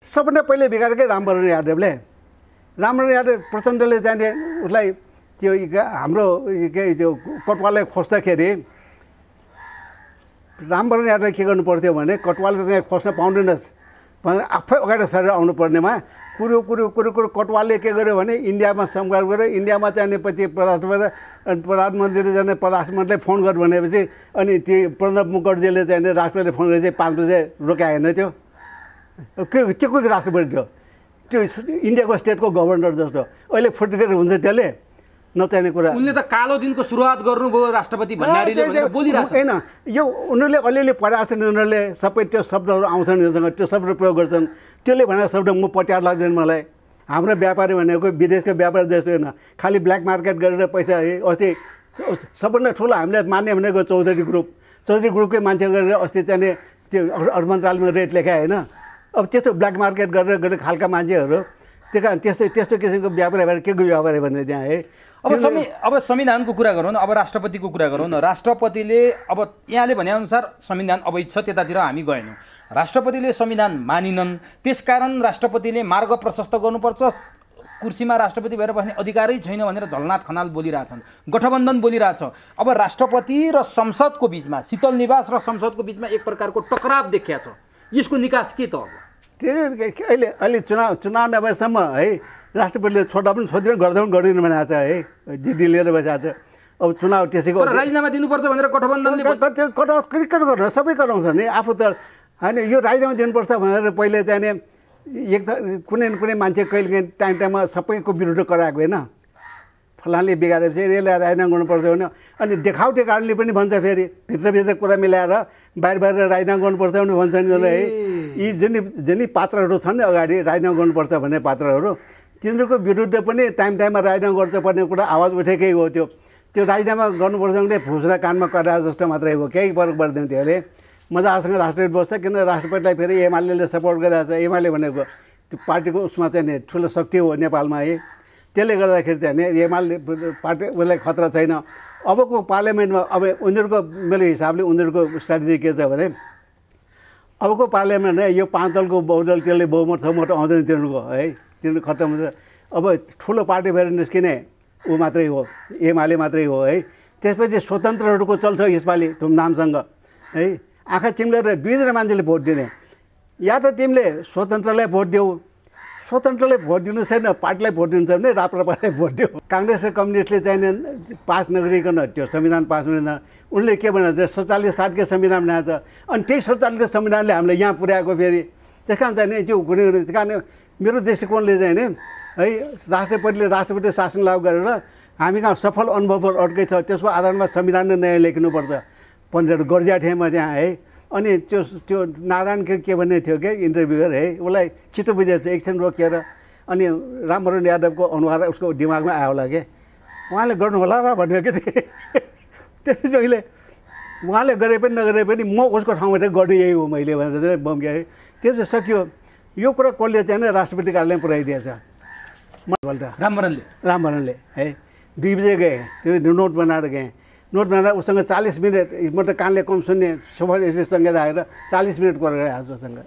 सबभन्दा पहिले बिगारेकै रामवरण यादवले प्रचण्डले जाने उसलाई त्यो हाम्रो के त्यो कटवाललाई खोज्दाखेरि रामवरण यादवले के गर्नु पर्थ्यो भने कटवालले त्यहाँ खोज्न पाउँदैनस् भनेर आफै अगाडि सरेर आउनु पर्नेमा कुरो कटवालले के गर्यो भने इन्डियामा संवाद गर्यो इन्डियामा जानेपछि प्रधानमन्त्रीले जाने परराष्ट्रमन्त्रीले फोन गर्नु भनेपछि अनि त्यो प्रणब मुखर्जीले चाहिँ राष्ट्रपतिले फोन गरेर चाहिँ 5 बजे रोकाएन त्यो के को राष्ट्रपति थियो त्यो इन्डियाको स्टेटको गभर्नर जस्तो अहिले फुटकेर हुन्छ त्यसले नचाहिने कुरा उनले त कालो दिनको सुरुवात गर्नुभयो राष्ट्रपति भण्डारीले भनेर बोलिरहेछ हैन यो उनीहरूले अलिअलि पढाएको छन् उनीहरूले सबै त्यो शब्दहरू आउँछन् योसँग त्यो शब्द प्रयोग गर्छन् त्यसले भनेको शब्द म पट्यार लाग्दैन मलाई हाम्रो व्यापारी भनेको विदेशको व्यापार जस्तो होइन खालि ब्ल्याक मार्केट गरेर पैसा अस्ति सबभन्दा ठुलो हामीले मान्ने भनेको चौधरी ग्रुपकै मान्छे गरेर अस्ति त्यहाँनिर त्यो अर्थ मन्त्रालयमा रेट लेखाए होइन अब त्यस्तो ब्ल्याक मार्केट गरेर खालका मान्छेहरू त्यही कारण त्यस्तो किसिमको व्यापारी भएर के को व्यापारी भन्ने त्यहाँ है अब संविधानको कुरा गरौँ न अब राष्ट्रपतिको कुरा गरौँ न राष्ट्रपतिले अब यहाँले भनेअनुसार संविधान अवैध छ त्यतातिर हामी गएनौँ राष्ट्रपतिले संविधान मानिनन् त्यसकारण राष्ट्रपतिले मार्ग प्रशस्त गर्नुपर्छ कुर्सीमा राष्ट्रपति भएर बस्ने अधिकारै छैन भनेर झलनाथ खनाल बोलिरहेछन् गठबन्धन बोलिरहेछ अब राष्ट्रपति र संसदको बिचमा शीतल निवास र संसदको बिचमा एक प्रकारको टकराव देखिया छ यसको निकास के त अब अहिले चुनाव नभएसम्म है राष्ट्रपतिले छोड्दा पनि छोड्दिन गर्दा पनि गर्दैन भनेको छ है जिडी लिएर बसेको छ अब चुनाव त्यसैको राजीनामा दिनुपर्छ भनेर गठबन्धनले क्रिकेट गर्न सबै गराउँछ नि आफू त होइन यो राजीनामा दिनुपर्छ भनेर पहिले चाहिँ कुनै न कुनै मान्छे कहिले टाइममा सबैको विरुद्ध कराएको होइन फलानले बिगारेपछि यसलाई राजीनामा गर्नुपर्छ भने अनि देखाउटे कारणले पनि भन्छ फेरि भित्रभित्र कुरा मिलाएर बाहिर राजीनामा गर्नुपर्छ भने भन्छन् है यी जुन पात्रहरू छन् अगाडि राजीनामा गर्नुपर्छ भन्ने पात्रहरू तिनीहरूको विरुद्ध पनि टाइममा राजीनामा गर्नुपर्ने कुरा आवाज उठेकै हो त्यो राजीनामा गर्नुपर्छ भने फुस्रा कानमा कराए जस्तो मात्रै हो केही फरक पर्दैन त्यसले मजासँग राष्ट्रपति बस्छ किन राष्ट्रपतिलाई फेरि एमाले सपोर्ट गरिरहेको छ एमाले भनेको त्यो पार्टीको उसमा चाहिँ ठुलो शक्ति हो नेपालमा है त्यसले गर्दाखेरि चाहिँ एमाले पार्टी उसलाई खतरा छैन अबको पार्लियामेन्टमा अब उनीहरूको मेरो हिसाबले उनीहरूको स्ट्राटेजी के छ भने अबको पार्लियामेन्ट यो 5 दलको बहुदल त्यसले बहुमत समत आउँदैन तिनीहरूको है तिनीहरू खत्तम हुन्छ अब ठुलो पार्टी भएर निस्किने ऊ मात्रै हो एमाले मात्रै हो है त्यसपछि स्वतन्त्रहरूको चल्छ यसपालि धुमधामसँग है आँखा चिम्लेर 2 मान्छेले भोट दिने या त तिमीले स्वतन्त्रलाई भोट देऊ स्वतन्त्रले भोट दिनु छैन पार्टीलाई भोट दिनु छैन भने राप्रपालाई भोट देऊ काङ्ग्रेस र कम्युनिस्टले चाहिँ पास नगरिकन त्यो संविधान पास हुँदैन उनले के भने 47-60 संविधान बनाएको छ अनि त्यही 47 संविधानले हामीलाई यहाँ पुर्याएको फेरि त्यस कारण चाहिँ त्यो कुनै कारण मेरो दृष्टिकोणले चाहिँ नि है राष्ट्रपति शासन लागू गरेर हामी कहाँ सफल अनुभवहरू अड्कै छ त्यसको आधारमा संविधान नै नयाँ लेख्नुपर्छ भनेर गर्जिया ठेमा त्यहाँ है अनि त्यो नारायण के भन्ने थियो कि इन्टरभ्युअर है उसलाई छिटो बुझेको छ एकछिन रोकिएर अनि रामवरण यादवको अनुहार उसको दिमागमा आयो होला कि उहाँले गर्नु होला र भन्यो कि त्यसले उहाँले गरे पनि नगरे पनि म उसको ठाउँमा गर्ने यही हो मैले भनेर बम्क्या है त्यो चाहिँ सकियो यो कुरा कसले चाहिँ राष्ट्रपति कार्यालयमा पुऱ्याइदिएछ रामवरणले है 2 बजे गएँ त्यो नोट बनाएर गएँ नोट बनाएर उसँग 40 मिनट म त कानले कम सुन्ने सोफा एसीसँग राखेर 40 मिनट गरेर आएको उसँग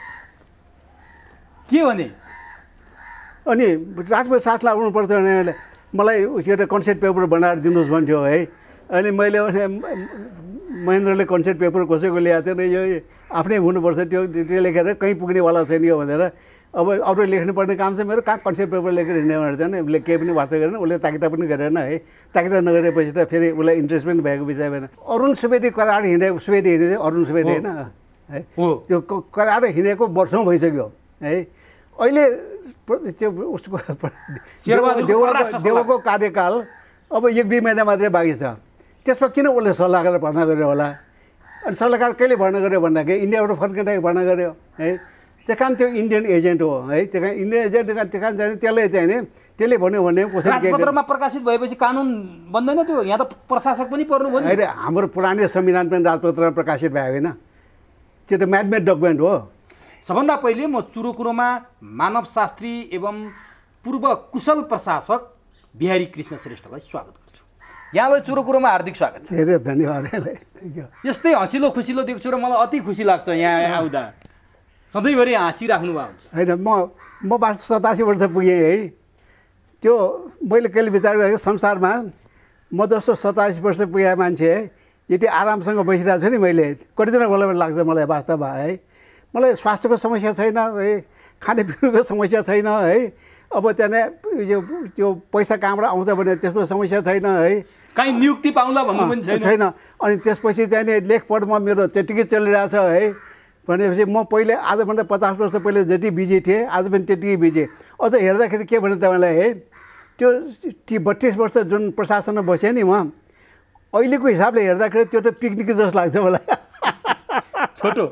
के भने अनि राष्ट्रपति साथ लाग्नुपर्छ भने मलाई एउटा कन्सेप्ट पेपर बनाएर दिनुहोस् भन्थ्यो है अनि मैले भने महेन्द्रले कन्सेप्ट पेपर कसैको ल्याएको थियो यो आफ्नै हुनुपर्छ त्यो लेखेर कहीँ पुग्नेवाला छैन यो भनेर अब अरू लेख्नुपर्ने काम चाहिँ मेरो कहाँ कन्सेप्ट पेपर लेखेर हिँड्ने भनेर चाहिँ उसले केही पनि वार्ता गरेन उसले ताकिटा पनि गरेन है ताकिटा नगरेपछि त फेरि उसलाई इन्ट्रेस्ट पनि भएको विषय भएन अरुण सुवेदी कराएर हिँडेको हिँडेको अरुण सुवेदी होइन है त्यो कराएर हिँडेको वर्षौँ भइसक्यो है अहिले त्यो उसको देवको कार्यकाल अब 1-2 महिना मात्रै बाँकी छ त्यसमा किन उसले सल्लाह गरेर भर्ना गर्यो होला अनि सल्लाहकार कहिले भर्ना गर्यो भन्दाखेरि इन्डियाबाट फर्किँदाखेरि भर्ना गर्यो है त्यही कारण त्यो इन्डियन एजेन्ट हो है त्यही कारण इन्डियन एजेन्ट त्यही कारण चाहिँ त्यसले चाहिँ नि त्यसले भन्यो भने राजपत्रमा प्रकाशित भएपछि कानुन बन्दैन त्यो यहाँ त प्रशासक पनि पर्नुभयो नि अहिले हाम्रो पुरानो संविधान पनि राजपत्रमा प्रकाशित भयो होइन त्यो त म्याडमेड डकुमेन्ट हो सबभन्दा पहिले म चुरोकुरोमा मानवशास्त्री एवं पूर्व कुशल प्रशासक बिहारी कृष्ण श्रेष्ठलाई स्वागत गर्छु यहाँलाई चुरोकुरोमा हार्दिक स्वागत छ धेरै धन्यवाद यस्तै हँसिलो खुसिलो देख्छु र मलाई अति खुसी लाग्छ यहाँ आउँदा सधैँभरि हाँसिराख्नु भएको हुन्छ होइन म 87 वर्ष पुगेँ है त्यो मैले कहिले विचार गरेको संसारमा म जस्तो 27 वर्ष पुगेको मान्छे यति आरामसँग बसिरहेको छु नि मैले कति दिन होला लाग्छ मलाई वास्तवमा है मलाई स्वास्थ्यको समस्या छैन है खानेपिउनुको समस्या छैन है अब त्यहाँ यो पैसा कहाँबाट आउँछ भने त्यसको समस्या छैन है कहीँ नियुक्ति पाउँला भन्नु पनि छैन अनि त्यसपछि चाहिँ नि लेखपढमा मेरो त्यतिकै चलिरहेछ है भनेपछि म पहिले आजभन्दा 50 वर्ष पहिले जति बिजी थिएँ आज पनि त्यतिकै बिजी अझ हेर्दाखेरि के भने तपाईँलाई है त्यो 32 वर्ष जुन प्रशासनमा बसेँ नि म अहिलेको हिसाबले हेर्दाखेरि त्यो त पिकनिक जस्तो लाग्छ मलाई छोटो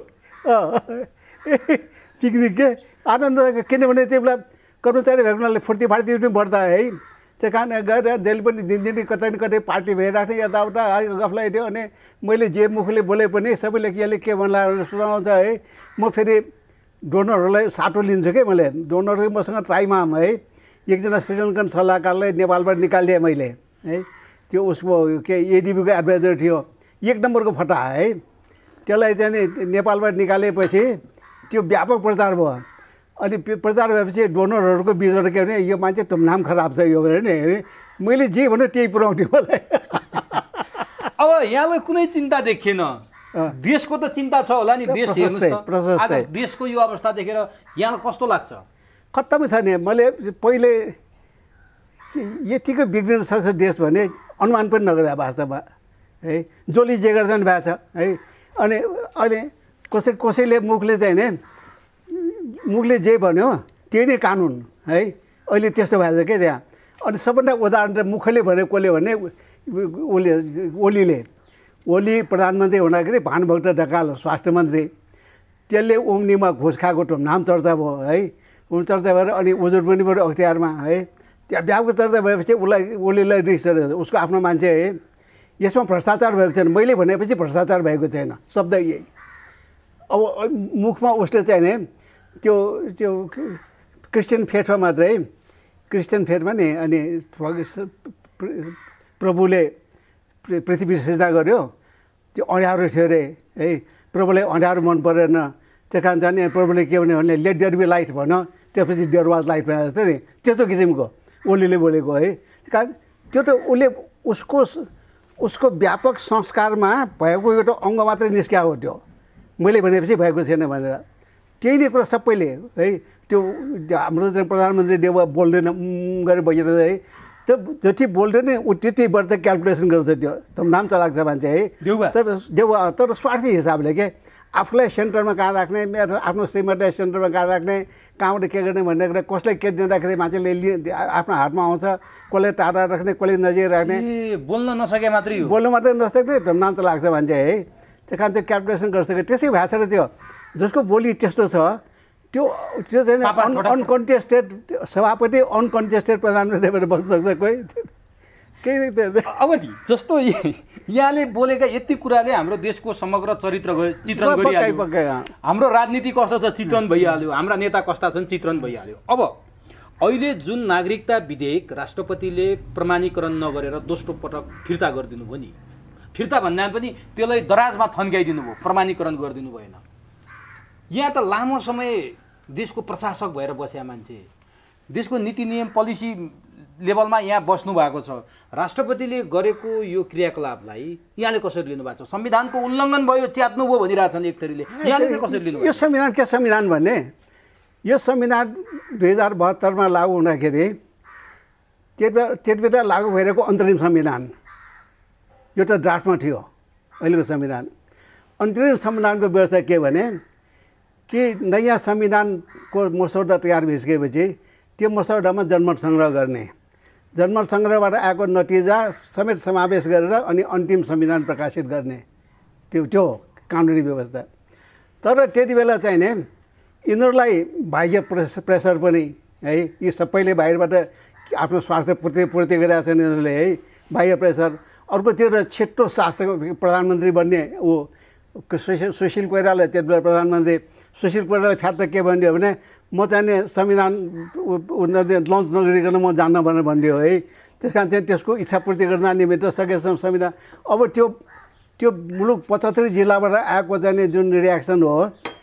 पिकनिक के आनन्द किनभने त्यो बेला कर्मचारी भएको हुनाले फुर्ती फार्ती पनि बढ्दा है त्यो कारण गएर जहिले पनि दिनदिनै कतै न कतै पार्टी भइरहेको थियो यताउता गफ लगाइदियो अनि मैले जे मुखले बोले पनि सबैले के भन्ला सुनाउँछ है म फेरि डोनरहरूलाई साटो लिन्छु कि मैले डोनरहरू मसँग ट्राईमा है एकजना श्रीलङ्कन सल्लाहकारलाई नेपालबाट निकालिदिएँ मैले है त्यो उसको के एडिबीको एडभाइजर थियो 1 नम्बरको फटा है त्यसलाई चाहिँ नेपालबाट निकालेपछि त्यो व्यापक प्रचार भयो अनि प्रचार भएपछि डोनरहरूको बिचबाट के भने यो मान्छे नाम खराब छ यो भनेर नि मैले जे भन्यो त्यही पुऱ्याउने मलाई अब यहाँलाई कुनै चिन्ता देखिएन देशको त चिन्ता छ होला नि देश हेर्नुस् देशको यो अवस्था देखेर यहाँलाई कस्तो लाग्छ खत्तमै छ नि मैले पहिले यतिको बिग्रिन सक्छ देश भने अनुमान पनि नगरे वास्तवमा है जसले जे गर्दा नि भएको छ है अनि अहिले कसैले मुखले चाहिँ नि मुखले जे भन्यो त्यही नै कानुन है अहिले त्यस्तो भएको छ क्या त्यहाँ अनि सबभन्दा उदाहरण त मुखले भन्यो कसले भने ओली प्रधानमन्त्री हुँदाखेरि भानुभक्त ढकाल स्वास्थ्य मन्त्री त्यसले ओम्नीमा घुस खाएको नाम चर्चा भयो है चर्चा भएर अनि उजुर पनि पऱ्यो अख्तियारमा है त्यहाँ व्यापक चर्चा भएपछि उसलाई ओलीलाई रिस उसको आफ्नो मान्छे है यसमा भ्रष्टाचार भएको छैन मैले भनेपछि भ्रष्टाचार भएको छैन शब्द यही अब मुखमा उसले चाहिँ नि त्यो क्रिस्चियन फेथमा मात्रै क्रिस्चियन फेथमा नि अनि प्रभुले पृथ्वी सृजना गर्यो त्यो अँध्यारो थियो अरे है प्रभुलाई अँध्यारो मन परेन त्यो कारण चाहिँ प्रभुले के भने लेट देयर बी लाइट भन्यो त्यसपछि देयर वाज लाइट भने जस्तो नि त्यस्तो किसिमको ओलीले बोलेको है कारण त्यो त उसले उसको व्यापक संस्कारमा भएको एउटा अङ्ग मात्रै निस्किएको हो त्यो मैले भनेपछि भएको छैन भनेर त्यही नै कुरा सबैले है त्यो हाम्रो प्रधानमन्त्री देउवा बोल्दैन गरेर बसिरहेको है त्यो जति बोल्दैन नि ऊ त्यतिबाट त क्यालकुलेसन गर्छ त्यो त नाम चलाएको छ मान्छे है तर स्वार्थी हिसाबले के आफूलाई सेन्टरमा कहाँ राख्ने मेरो आफ्नो श्रीमतीलाई सेन्टरमा कहाँ राख्ने कहाँबाट के गर्ने भन्ने कुरा कसलाई के दिँदाखेरि मान्छेले आफ्नो हातमा आउँछ कसलाई टाढा राख्ने कसलाई नजिक राख्ने बोल्न नसके मात्रै बोल्नु मात्रै नसक्ने नाम चलाएको छ मान्छे है त्यो कारण त्यो क्यालकुलेसन गर्छ त्यसै भएको छ र त्यो जसको बोली त्यस्तो छ त्यो चाहिँ अनकन्टेस्टेड सभापति अनकन्टेस्टेड प्रधानमन्त्री भएर बस्न सक्छ कोही केही अब नि जस्तो यहाँले बोलेका यति कुराले हाम्रो देशको समग्र चित्रण गरिहाल्यो हाम्रो राजनीति कस्तो छ चित्रण भइहाल्यो हाम्रा नेता कस्ता छन् चित्रण भइहाल्यो अब अहिले जुन नागरिकता विधेयक राष्ट्रपतिले प्रमाणीकरण नगरेर दोस्रो पटक फिर्ता गरिदिनु भयो नि फिर्ता भन्दा पनि त्यसलाई दराजमा थन्काइदिनु भयो प्रमाणीकरण गरिदिनु भएन यहाँ त लामो समय देशको प्रशासक भएर बसेका मान्छे देशको नीति नियम पोलिसी लेभलमा यहाँ बस्नु भएको छ राष्ट्रपतिले गरेको यो क्रियाकलापलाई यहाँले कसरी लिनु भएको छ संविधानको उल्लङ्घन भयो च्यात्नु भयो भनिरहेछन् एक थरीले यहाँले कसरी लिनु यो संविधान के संविधान भन्ने यो संविधान 2072 मा लागू हुँदाखेरि त्यतिबेला लागू भइरहेको अन्तरिम संविधान यो त ड्राफ्टमा थियो अहिलेको संविधान अन्तरिम संविधानको व्यवस्था के भने कि नयाँ संविधानको मसौदा तयार भइसकेपछि त्यो मसौदामा जनमत सङ्ग्रह गर्ने जनमत सङ्ग्रहबाट आएको नतिजा समेत समावेश गरेर अनि अन्तिम संविधान प्रकाशित गर्ने त्यो कानुनी व्यवस्था तर त्यति बेला चाहिँ नि यिनीहरूलाई बाह्य प्रेसर पनि है यी सबैले बाहिरबाट आफ्नो स्वार्थ पूर्ति गरिरहेका छन् यिनीहरूले है बाह्य प्रेसर अर्कोतिर छिट्टो शासक प्रधानमन्त्री बन्ने ऊ सुशील कोइराला त्यति बेला प्रधानमन्त्री सुशील कोइराला फ्याट के भनिदियो भने म चाहिँ संविधान लन्च नगरिकन म जान्न भनेर भनिदियो है त्यस कारण चाहिँ त्यसको इच्छापूर्ति गर्न निमित्त सकेसम्म संविधान अब त्यो मुलुक 75 जिल्लाबाट आएको चाहिँ जुन रियाक्सन हो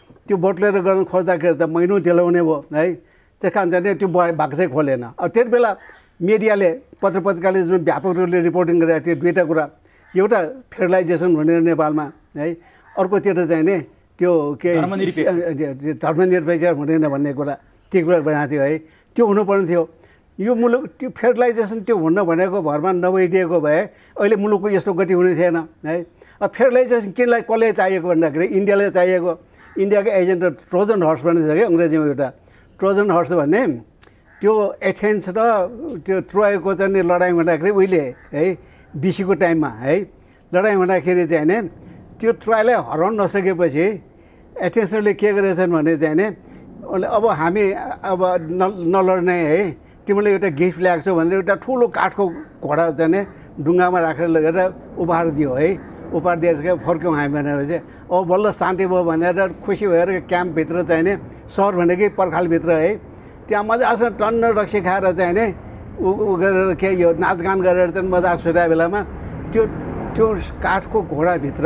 त्यो बोट लिएर गर्न खोज्दाखेरि त महिनौँ ढिलाउने भयो है। त्यस कारण चाहिँ त्यो भएको चाहिँ खोलेन। अब त्यति बेला मिडियाले पत्रपत्रिकाले जुन व्यापक रूपले रिपोर्टिङ गरेको थियो दुईवटा कुरा, एउटा फेडरलाइजेसन भनेर नेपालमा है, अर्कोतिर चाहिँ नि त्यो के धर्मनिरपेक्ष हुँदैन भन्ने कुरा त्यो कुरा बनाएको थियो है। त्यो हुनुपर्ने थियो। यो मुलुक त्यो फेडरलाइजेसन त्यो हुन भनेको भरमा नभइदिएको भए अहिले मुलुकको यस्तो गति हुने थिएन है। अब फेडरलाइजेसन किनलाई कसले चाहिएको भन्दाखेरि इन्डियाले चाहिएको। इन्डियाको एजेन्ट ट्रोजन हर्स भन्ने छ क्या अङ्ग्रेजीमा एउटा। ट्रोजन हर्स भन्ने त्यो एथेन्स र त्यो ट्रोयको चाहिँ लडाइँ हुँदाखेरि उहिले है बीसीको टाइममा है लडाइँ हुँदाखेरि चाहिँ नि त्यो ट्रोयलाई हराउन नसकेपछि एथेन्सले के गरेछन् भने चाहिँ नि अब हामी अब नलड्ने है, तिमीले एउटा गिफ्ट ल्याएको छौ भनेर एउटा ठुलो काठको घोडा चाहिँ नि ढुङ्गामा राखेर लगेर उपहार दियो है। उपहार दिएर फर्क्यौँ हामी भनेर चाहिँ अब बल्ल शान्ति भयो भनेर खुसी भएर क्याम्पभित्र चाहिँ नि सहर भनेकै पर्खालभित्र है त्यहाँ मजासँग टन्न रक्सी खाएर चाहिँ नि ऊ गरेर के यो नाचगान गरेर चाहिँ मजा सुताएको बेलामा त्यो काठको घोडाभित्र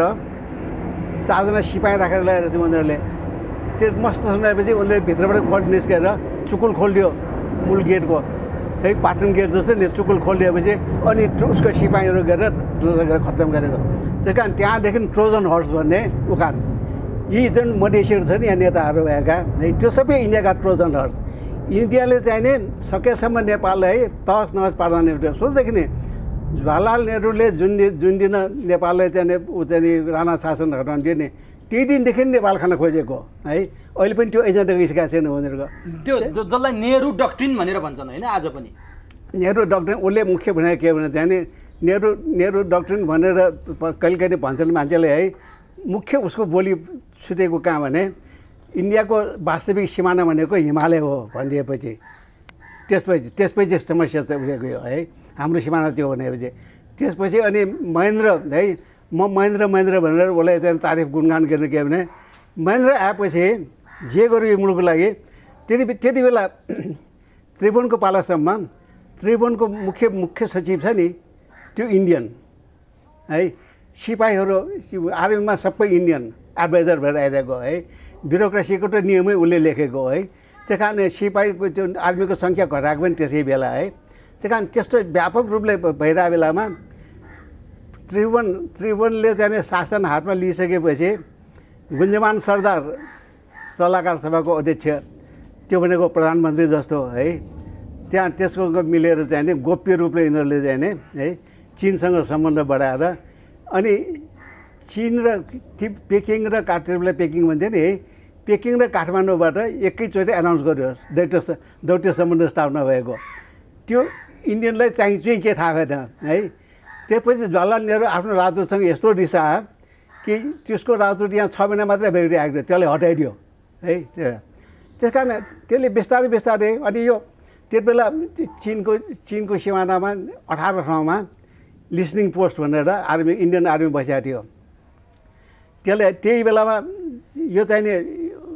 4 जना सिपाही राखेर ल्याएर चाहिँ उनीहरूले त्यो मस्त सुनाएपछि उनले भित्रबाट खोल्ट निस्केर चुकुल खोलिदियो मूल गेटको है, पाटन गेट जस्तो नि चुकुल खोलिदिएपछि अनि उसको सिपाहीहरू गरेर खत्तम गरेको। त्यस कारण त्यहाँदेखि ट्रोजन हर्स भन्ने उखान यी जुन मधेसीहरू छ नि यहाँ नेताहरू भएका है त्यो सबै इन्डियाका ट्रोजन हर्स। इन्डियाले चाहिँ नि सकेसम्म नेपाललाई है तहस नहस पार्दैन। सुरुदेखि नै जवाहरलाल नेहरूले जुन दिन नेपाललाई चाहिँ ऊ चाहिँ राणा शासन हटाउनु दियो नि त्यही दिनदेखि नेपाल खान खोजेको है। अहिले पनि त्यो एजेन्डा गइसकेको छैन उनीहरूको। त्यो जसलाई नेहरू डक्ट्रिन भनेर भन्छन् होइन आज पनि नेहरू डक्ट्रिन उसले मुख्य भनेको के भने त्यहाँ नि नेहरू डक्ट्रिन भनेर कहिले कहिले भन्छन् मान्छेले है। मुख्य उसको बोली छुटेको कहाँ भने इन्डियाको वास्तविक सिमाना भनेको हिमालय हो भनिदिएपछि त्यसपछि समस्या चाहिँ उठेको यो है। हाम्रो सिमाना त्यो भनेपछि त्यसपछि अनि महेन्द्र है म महेन्द्र भनेर उसलाई त्यहाँ तारिफ गुणगान गर्ने के भने महेन्द्र आएपछि जे गर्यो यो मुलुकको लागि त्यति बेला त्रिभुवनको पालासम्म त्रिभुवनको मुख्य सचिव छ नि त्यो इन्डियन है। सिपाहीहरू आर्मीमा सबै इन्डियन एडभाइजर भएर आइरहेको है। ब्युरोक्रेसीको त नियमै उसले लेखेको है। त्यस कारण सिपाहीको त्यो आर्मीको सङ्ख्या घटाएको पनि त्यसै बेला है। त्यस कारण त्यस्तो व्यापक रूपले भइरहेको बेलामा त्रिभुवनले चाहिँ शासन हातमा लिइसकेपछि गुन्जमान सरदार सल्लाहकार सभाको अध्यक्ष त्यो भनेको प्रधानमन्त्री जस्तो है त्यहाँ त्यसको मिलेर चाहिँ नि गोप्य रूपले यिनीहरूले चाहिँ नि है चीनसँग सम्बन्ध बढाएर अनि चीन र पेकिङ र काठमाडौँलाई पेकिङ भन्थ्यो नि है। पेकिङ र काठमाडौँबाट एकैचोटि एनाउन्स गर्यो दौत्य सम्बन्ध स्थापना भएको। त्यो इन्डियनलाई चाहिँ के थाहा भएन है। त्यसपछि जवाहरलाल नेहरू आफ्नो राजदूतसँग यस्तो रिसायो कि त्यसको राजदूत यहाँ 6 महिना मात्रै भइरहे आएको त्यसले हटाइदियो है। त्यस कारण त्यसले बिस्तारै अनि यो त्यति बेला चीनको सिमानामा 18 ठाउँमा लिसनिङ पोस्ट भनेर इन्डियन आर्मी बसेको थियो। त्यसले त्यही बेलामा यो चाहिँ नि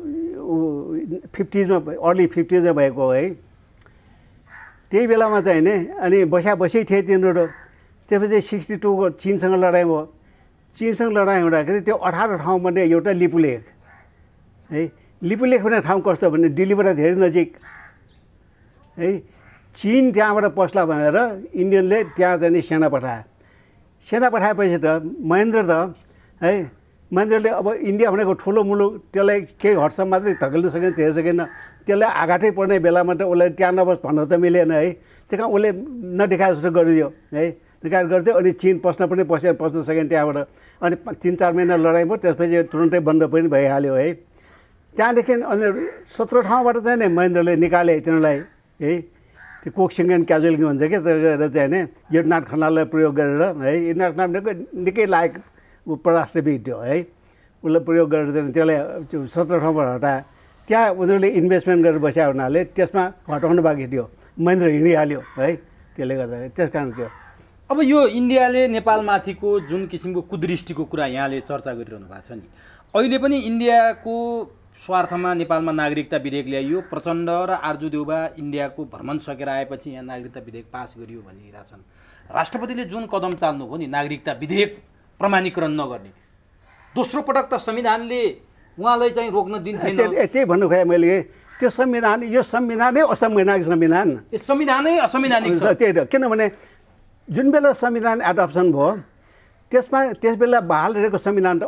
50s अर्ली 50s भएको है। त्यही बेलामा चाहिँ नि अनि बसै थिए तिनीहरू। त्यसपछि 62 को चीनसँग लडाइँ भयो। चीनसँग लडाइँ हुँदाखेरि त्यो 18 ठाउँमध्ये एउटा लिपुलेख है। लिपुलेख भन्ने ठाउँ कस्तो भने दिल्लीबाट धेरै नजिक है। चीन त्यहाँबाट पस्ला भनेर इन्डियनले त्यहाँ चाहिँ सेना पठाएपछि त महेन्द्र त है महेन्द्रले अब इन्डिया भनेको ठुलो मुलुक त्यसलाई केही हदसम्म मात्रै धकेल्न सकेन धेरै सकेन। त्यसलाई आघातै पर्ने बेलामा त उसलाई त्यहाँ नबस भन्न त मिलेन है। त्यही कारण उसले नदेखाए जस्तो गरिदियो है। निकाल गर्थ्यो अनि चीन पस्न सकेन त्यहाँबाट। अनि 3-4 महिना लडाइँ भयो त्यसपछि तुरुन्तै बन्द पनि भइहाल्यो है। त्यहाँदेखि अनि 17 ठाउँबाट चाहिँ नि महेन्द्रले निकाले तिनीहरूलाई है। त्यो कोक्सिङ एन्ड क्याजुअलिटी भन्छ क्या त्यो गरेर चाहिँ नि युद्धनाथ खनाललाई प्रयोग गरेर है। युद्धनाथ खनालको निकै लायक परराष्ट्रविद थियो है। उसलाई प्रयोग गरेर चाहिँ त्यसलाई 17 ठाउँबाट हटायो। त्यहाँ उनीहरूले इन्भेस्टमेन्ट गरेर बस्या हुनाले त्यसमा हटाउनु बाँकी थियो। महेन्द्र हिँडिहाल्यो है। त्यसले गर्दाखेरि त्यस कारण थियो। अब यो इन्डियाले नेपालमाथिको जुन किसिमको कुदृष्टिको कुरा यहाँले चर्चा गरिरहनु भएको छ नि अहिले पनि इन्डियाको स्वार्थमा नेपालमा नागरिकता विधेयक ल्याइयो। प्रचण्ड र आर्जु देउबा इन्डियाको भ्रमण सकेर आएपछि यहाँ नागरिकता विधेयक पास गरियो भनिरहेछन्। राष्ट्रपतिले जुन कदम चाल्नुभयो नि नागरिकता विधेयक प्रमाणीकरण नगर्ने, दोस्रो पटक त संविधानले उहाँलाई चाहिँ रोक्न दिन्थेन। त्यही भन्नु खोजेँ मैले, त्यो संविधान, यो संविधानै असंवैधानिक संविधान, यो संविधानै असंवैधानिक छ। त्यही हो, किनभने जुन बेला संविधान एडप्सन भयो त्यस बेला बहाल रहेको संविधान,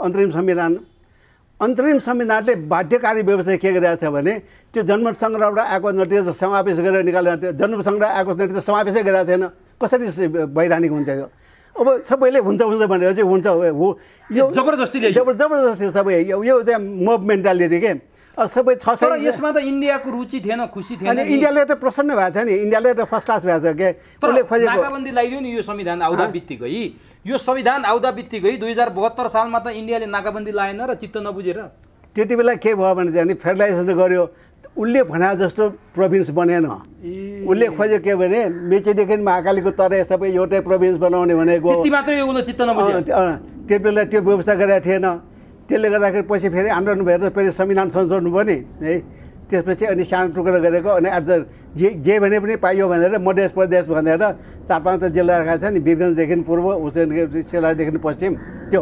अन्तरिम संविधानले बाध्यकारी व्यवस्था के गरिरहेको छ भने त्यो जनमत सङ्ग्रहबाट आएको नतिजा समावेश गरेर निकालेर त्यो जनमत सङ्ग्रह आएको नतिजा समावेशै गरिरहेको छैन। कसरी वैधानिक हुन्छ यो? अब सबैले हुन्छ भनेर चाहिँ हुन्छ हो, यो जबरजस्ती सबै यो चाहिँ मोब मेन्टालिटी के सबै छ। तर यसमा त इन्डियाको रुचि थिएन, खुसी थिएन। अनि इन्डियाले त प्रसन्न भएको छ नि, इन्डियाले त फर्स्ट क्लास भएको छ के। उसले खोजेको नाकाबन्दी लगाइदियो नि यो संविधान आउँदा बित्तिकै, यो संविधान आउँदा बित्तिकै 2072 सालमा त इन्डियाले नाकाबन्दी लगाएन र चित्त नबुझेर। त्यति बेला के भयो भने चाहिँ फेडरलाइजेसन गर्यो, उसले भने जस्तो प्रोभिन्स बनेन। उसले खोज्यो के भने मेचीदेखि महाकालीको तराई सबै एउटै प्रोभिन्स बनाउने भनेको, त्यति मात्रै उसले चित्त नबुझ्यो। त्यति बेला त्यो व्यवस्था गरेको थिएन। त्यसले गर्दाखेरि पछि फेरि आन्दोलन भएर फेरि संविधान संशोधन पनि है। त्यसपछि अनि सानो टुक्रा गरेको, अनि आज जे भने पनि पाइयो भनेर मध्य प्रदेश भनेर 4-5 जिल्ला राखेको छ नि, वीरगन्जदेखि पूर्व, सेलादेखि पश्चिम,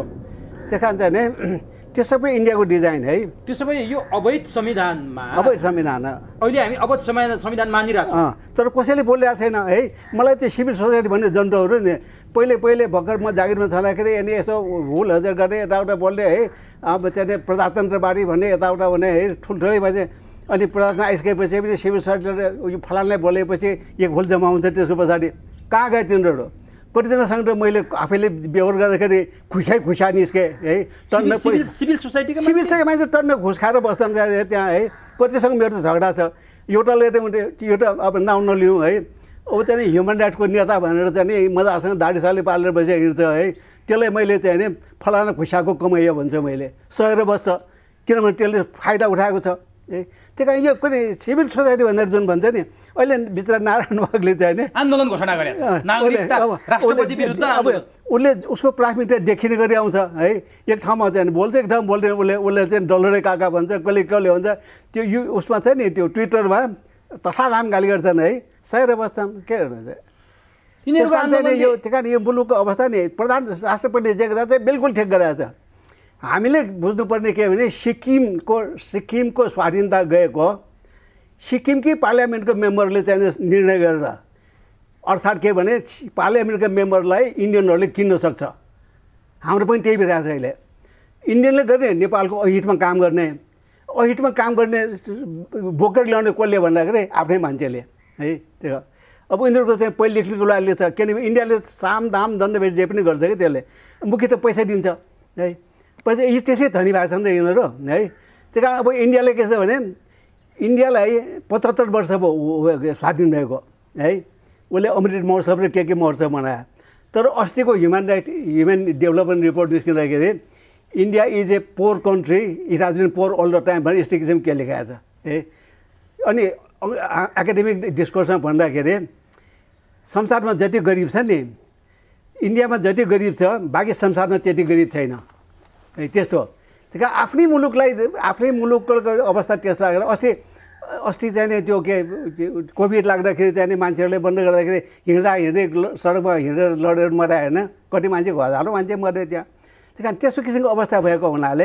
त्यस कारण चाहिँ त्यो सबै इन्डियाको डिजाइन है। त्यो सबै यो अवैध संविधानमा, अवैध संविधान अहिले हामी अवैध संविधान मानिरहेको छौँ। तर कसैले बोलिरहेको छैन है। मलाई त्यो सिभिल सोसाइटी भन्ने जन्तुहरू नि पहिले भर्खर म जागिरमा छँदाखेरि अनि यसो हुल हजर गर्ने यताउता बोल्ने है, अब त्यहाँनिर प्रजातन्त्रवादी भन्ने यताउता भने है, ठुल्ठुलै भने। अनि प्रजातन्त्र आइसकेपछि पनि सिभिल सोसाइटीले यो फलानलाई बोलेपछि एक हुल जम्मा हुन्छ। त्यसको पछाडि कहाँ गए तिनीहरू? कतिजनासँग त मैले आफैले व्यवहार गर्दाखेरि खुसा निस्केँ है। टन्न सिभिल सोसाइटीको मान्छे टन्न घुस खाएर बस्छन् त्यहाँ है। कतिसँग मेरो त झगडा छ। एउटाले एउटा अब नाउँ नलिउँ है, अब त्यहाँदेखि ह्युमन राइट्सको नेता भनेर चाहिँ मजासँग दाढी साली पालेर बसिरहेको छ है। त्यसलाई मैले चाहिँ नि फलाना खुसाको कमाइयो भन्छु, मैले सहेर बस्छ, किनभने त्यसले फाइदा उठाएको छ है। त्यही कारण यो कुनै सिभिल सोसाइटी भनेर जुन भन्छ नि, अहिले भित्र नारायण वागले चाहिँ नि आन्दोलन घोषणा गरेको छ, नागरिकता राष्ट्रपति विरुद्ध। अब उसले उसको प्राथमिकता देखिने गरी आउँछ है। एक ठाउँमा चाहिँ बोल्छ, एक ठाउँमा बोल्दैन। उसले चाहिँ डलरे काका भन्छ, कसले भन्छ। त्यो उसमा चाहिँ नि त्यो ट्विटरमा तथानाम गाली गर्छन् है, सहेर बस्छन्। के गर्नु त्यही कारण यो मुलुकको अवस्था नि प्रधान राष्ट्रपतिले जे गरेर चाहिँ बिल्कुल ठिक गरेको छ। हामीले बुझ्नुपर्ने के भने सिक्किमको स्वाधीनता गएको सिक्किमकै पार्लियामेन्टको मेम्बरले त्यहाँनिर निर्णय गरेर, अर्थात् के भने पार्लियामेन्टको मेम्बरलाई इन्डियनहरूले किन्न सक्छ। हाम्रो पनि त्यही भइरहेको छ अहिले। इन्डियनले गर्ने नेपालको अहितमा काम गर्ने बोकेर ल्याउने कसले भन्दाखेरि आफ्नै मान्छेले है। त्यो अब यिनीहरूको चाहिँ पहिले लेख्नेको लागि छ, किनभने इन्डियाले साम दाम दण्डभेद जे पनि गर्छ कि त्यसले मुख्य त पैसा दिन्छ है। पैसा यी त्यसै धनी भएको छन् र यिनीहरू है। त्यही कारण अब इन्डियाले के छ भने इन्डियालाई 75 वर्ष भयो स्वाधीन भएको है। उसले अमृत महोत्सव र के महोत्सव मनायो। तर अस्तिको ह्युमन डेभलपमेन्ट रिपोर्ट निस्किँदाखेरि India is a poor country, it has been poor all the time भनेर यस्तो किसिम के लेखाएको छ है। अनि एकाडेमिक डिस्कोर्समा भन्दाखेरि संसारमा जति गरिब छ नि, इन्डियामा जति गरिब छ बाँकी संसारमा त्यति गरिब छैन है। त्यस्तो त्यही कारण आफ्नै मुलुकको अवस्था त्यस्तो राखेर अस्ति चाहिँ नि त्यो के कोभिड लाग्दाखेरि चाहिँ नि मान्छेहरूले बन्द गर्दाखेरि हिँड्दै सडकमा हिँडेर लडेर मरायो होइन। कति मान्छे हजारौँ मान्छे मऱ्यो त्यहाँ। त्यही कारण त्यस्तो किसिमको अवस्था भएको हुनाले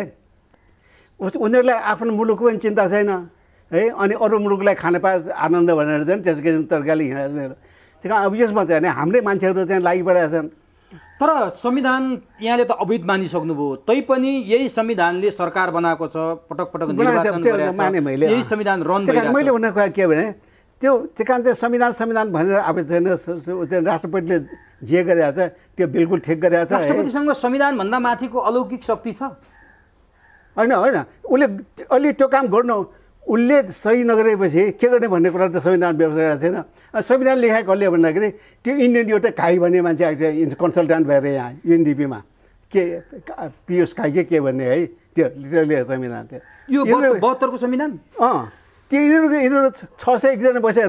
उनीहरूलाई आफ्नो मुलुकको पनि चिन्ता छैन है। अनि अरू मुलुकलाई खान पाए आनन्द भनेर चाहिँ त्यस्तो किसिमको तरिकाले हिँडेर। त्यही कारण अब यसमा चाहिँ हाम्रै मान्छेहरू चाहिँ लागिपरेका छन्। तर संविधान यहाँले त अवैध मानिसक्नुभयो, तैपनि यही संविधानले सरकार बनाएको छ, पटक पटक माने मैले यही संविधान रन भइरहेको छ। मैले भनेको के भने त्यो कारण चाहिँ संविधान भनेर अब छैन। राष्ट्रपतिले जे गरेको छ त्यो बिल्कुल ठिक गरेको छ। राष्ट्रपतिसँग संविधानभन्दा माथिको अलौकिक शक्ति छ होइन। उसले अलि त्यो काम गर्नु, उसले सही नगरेपछि के गर्ने भन्ने कुरा त संविधान व्यवस्था गरेको छैन। संविधान लेखाएको कसले भन्दाखेरि त्यो इन्डियन एउटा खाई भन्ने मान्छे आएको कन्सल्टेन्ट भएर यहाँ युएनडिपीमा के पियुष खाई के भन्ने है। त्यो लेखेको संविधान यो 72को संविधान। त्यो यिनीहरू 600 एकजना बसेर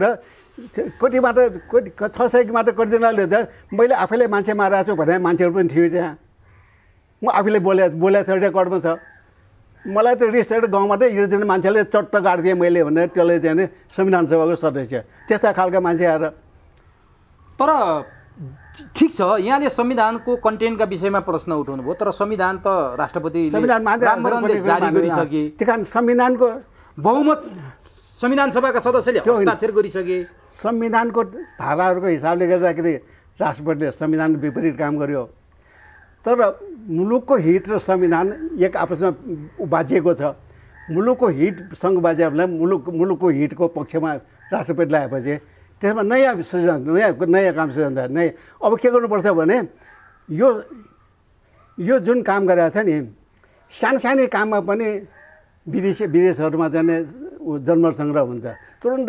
कतिबाट 600 मात्र कतिजनाले त मैले आफैले मान्छे मारेको छु भने मान्छेहरू पनि थियो त्यहाँ। म आफैले बोलेको छ, रेकर्डमा छ। मलाई त रिस चढेर गाउँमा त हिँड्दैन मान्छेले चट्ट गाडिदिएँ मैले भनेर त्यसले चाहिँ संविधान सभाको सदस्य त्यस्ता खालका मान्छे आएर। तर ठिक छ, यहाँले संविधानको कन्टेन्टका विषयमा प्रश्न उठाउनु भयो, तर संविधान त राष्ट्रपतिले जारी गरिसके। त्यही कारण संविधानको बहुमत संविधान सभाका सदस्यले हस्ताक्षर गरिसके। संविधानको धाराहरूको हिसाबले गर्दाखेरि राष्ट्रपतिले संविधान विपरीत काम गर्यो। तर मुलुकको हित र संविधान एक आपसमा बाँचिएको छ। मुलुकको हितसँग बाँचिएलाई मुलुकको हितको पक्षमा राष्ट्रपति लगाएपछि त्यसमा नयाँ सृजना नयाँ काम सृजना नयाँ। अब के गर्नुपर्छ भने यो जुन काम गरेको छ नि, सानो काममा पनि विदेशहरूमा जाने जनमत सङ्ग्रह हुन्छ, तुरन्त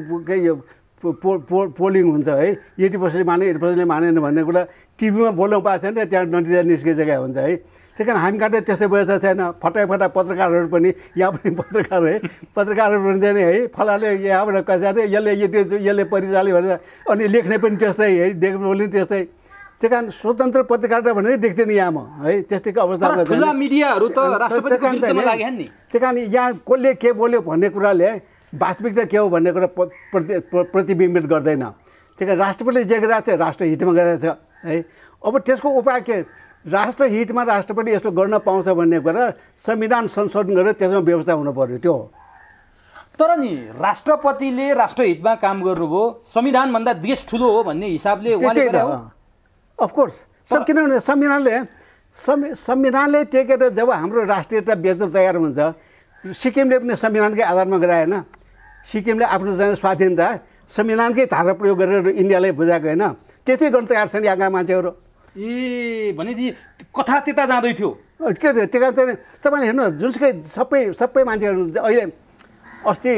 पोलिङ हुन्छ है, 80% माने 80% मानेन भन्ने कुरा टिभीमा बोल्नु पाएको छैन, त्यहाँ नतिजा निस्किसकेको हुन्छ है। त्यही कारण हामी कहाँ त्यस्तो व्यवस्था छैन। फटाफटा पत्रकारहरू पनि यहाँ पनि पत्रकारहरू पनि जाने है, फलाले यहाँबाट कसारे यसले परिचाल्यो भनेर अनि लेख्ने पनि त्यस्तै है, बोल्ने त्यस्तै। त्यही कारण स्वतन्त्र पत्रकारिता भनेर देख्दैन यहाँमा है, त्यस्तैको अवस्थामा ठुला मिडियाहरू त राष्ट्रपतिको विरुद्धमा लागेन नि। त्यही कारण यहाँ कसले के बोल्यो भन्ने कुराले वास्तविकता के हो भन्ने कुरा प्रतिबिम्बित गर्दैन। त्यही कारण राष्ट्रपतिले जे गरिरहेको थियो राष्ट्र हितमा गरिरहेको छ है। अब त्यसको उपाय के, राष्ट्र हितमा राष्ट्रपति यस्तो गर्न पाउँछ भन्ने कुरा संविधान संशोधन गरेर त्यसमा व्यवस्था हुनु पर्यो, त्यो हो। तर नि राष्ट्रपतिले राष्ट्रहितमा काम गर्नुभयो, संविधानभन्दा देश ठुलो हो भन्ने हिसाबले उहाँले गरे हो। अफकोर्स किनभने संविधानले टेकेर जब हाम्रो राष्ट्रियता बेच्न तयार हुन्छ, सिक्किमले पनि संविधानकै आधारमा गराएन। सिक्किमले आफ्नो चाहिँ स्वाधीनता संविधानकै धारा प्रयोग गरेर इन्डियालाई बुझाएको होइन, त्यति गर्न तयार छन् यहाँका मान्छेहरू। भनेपछि कथा त्यता जाँदै थियो के अरे। त्यही कारण तपाईँले हेर्नु, जुनसुकै सबै मान्छेहरू अहिले अस्ति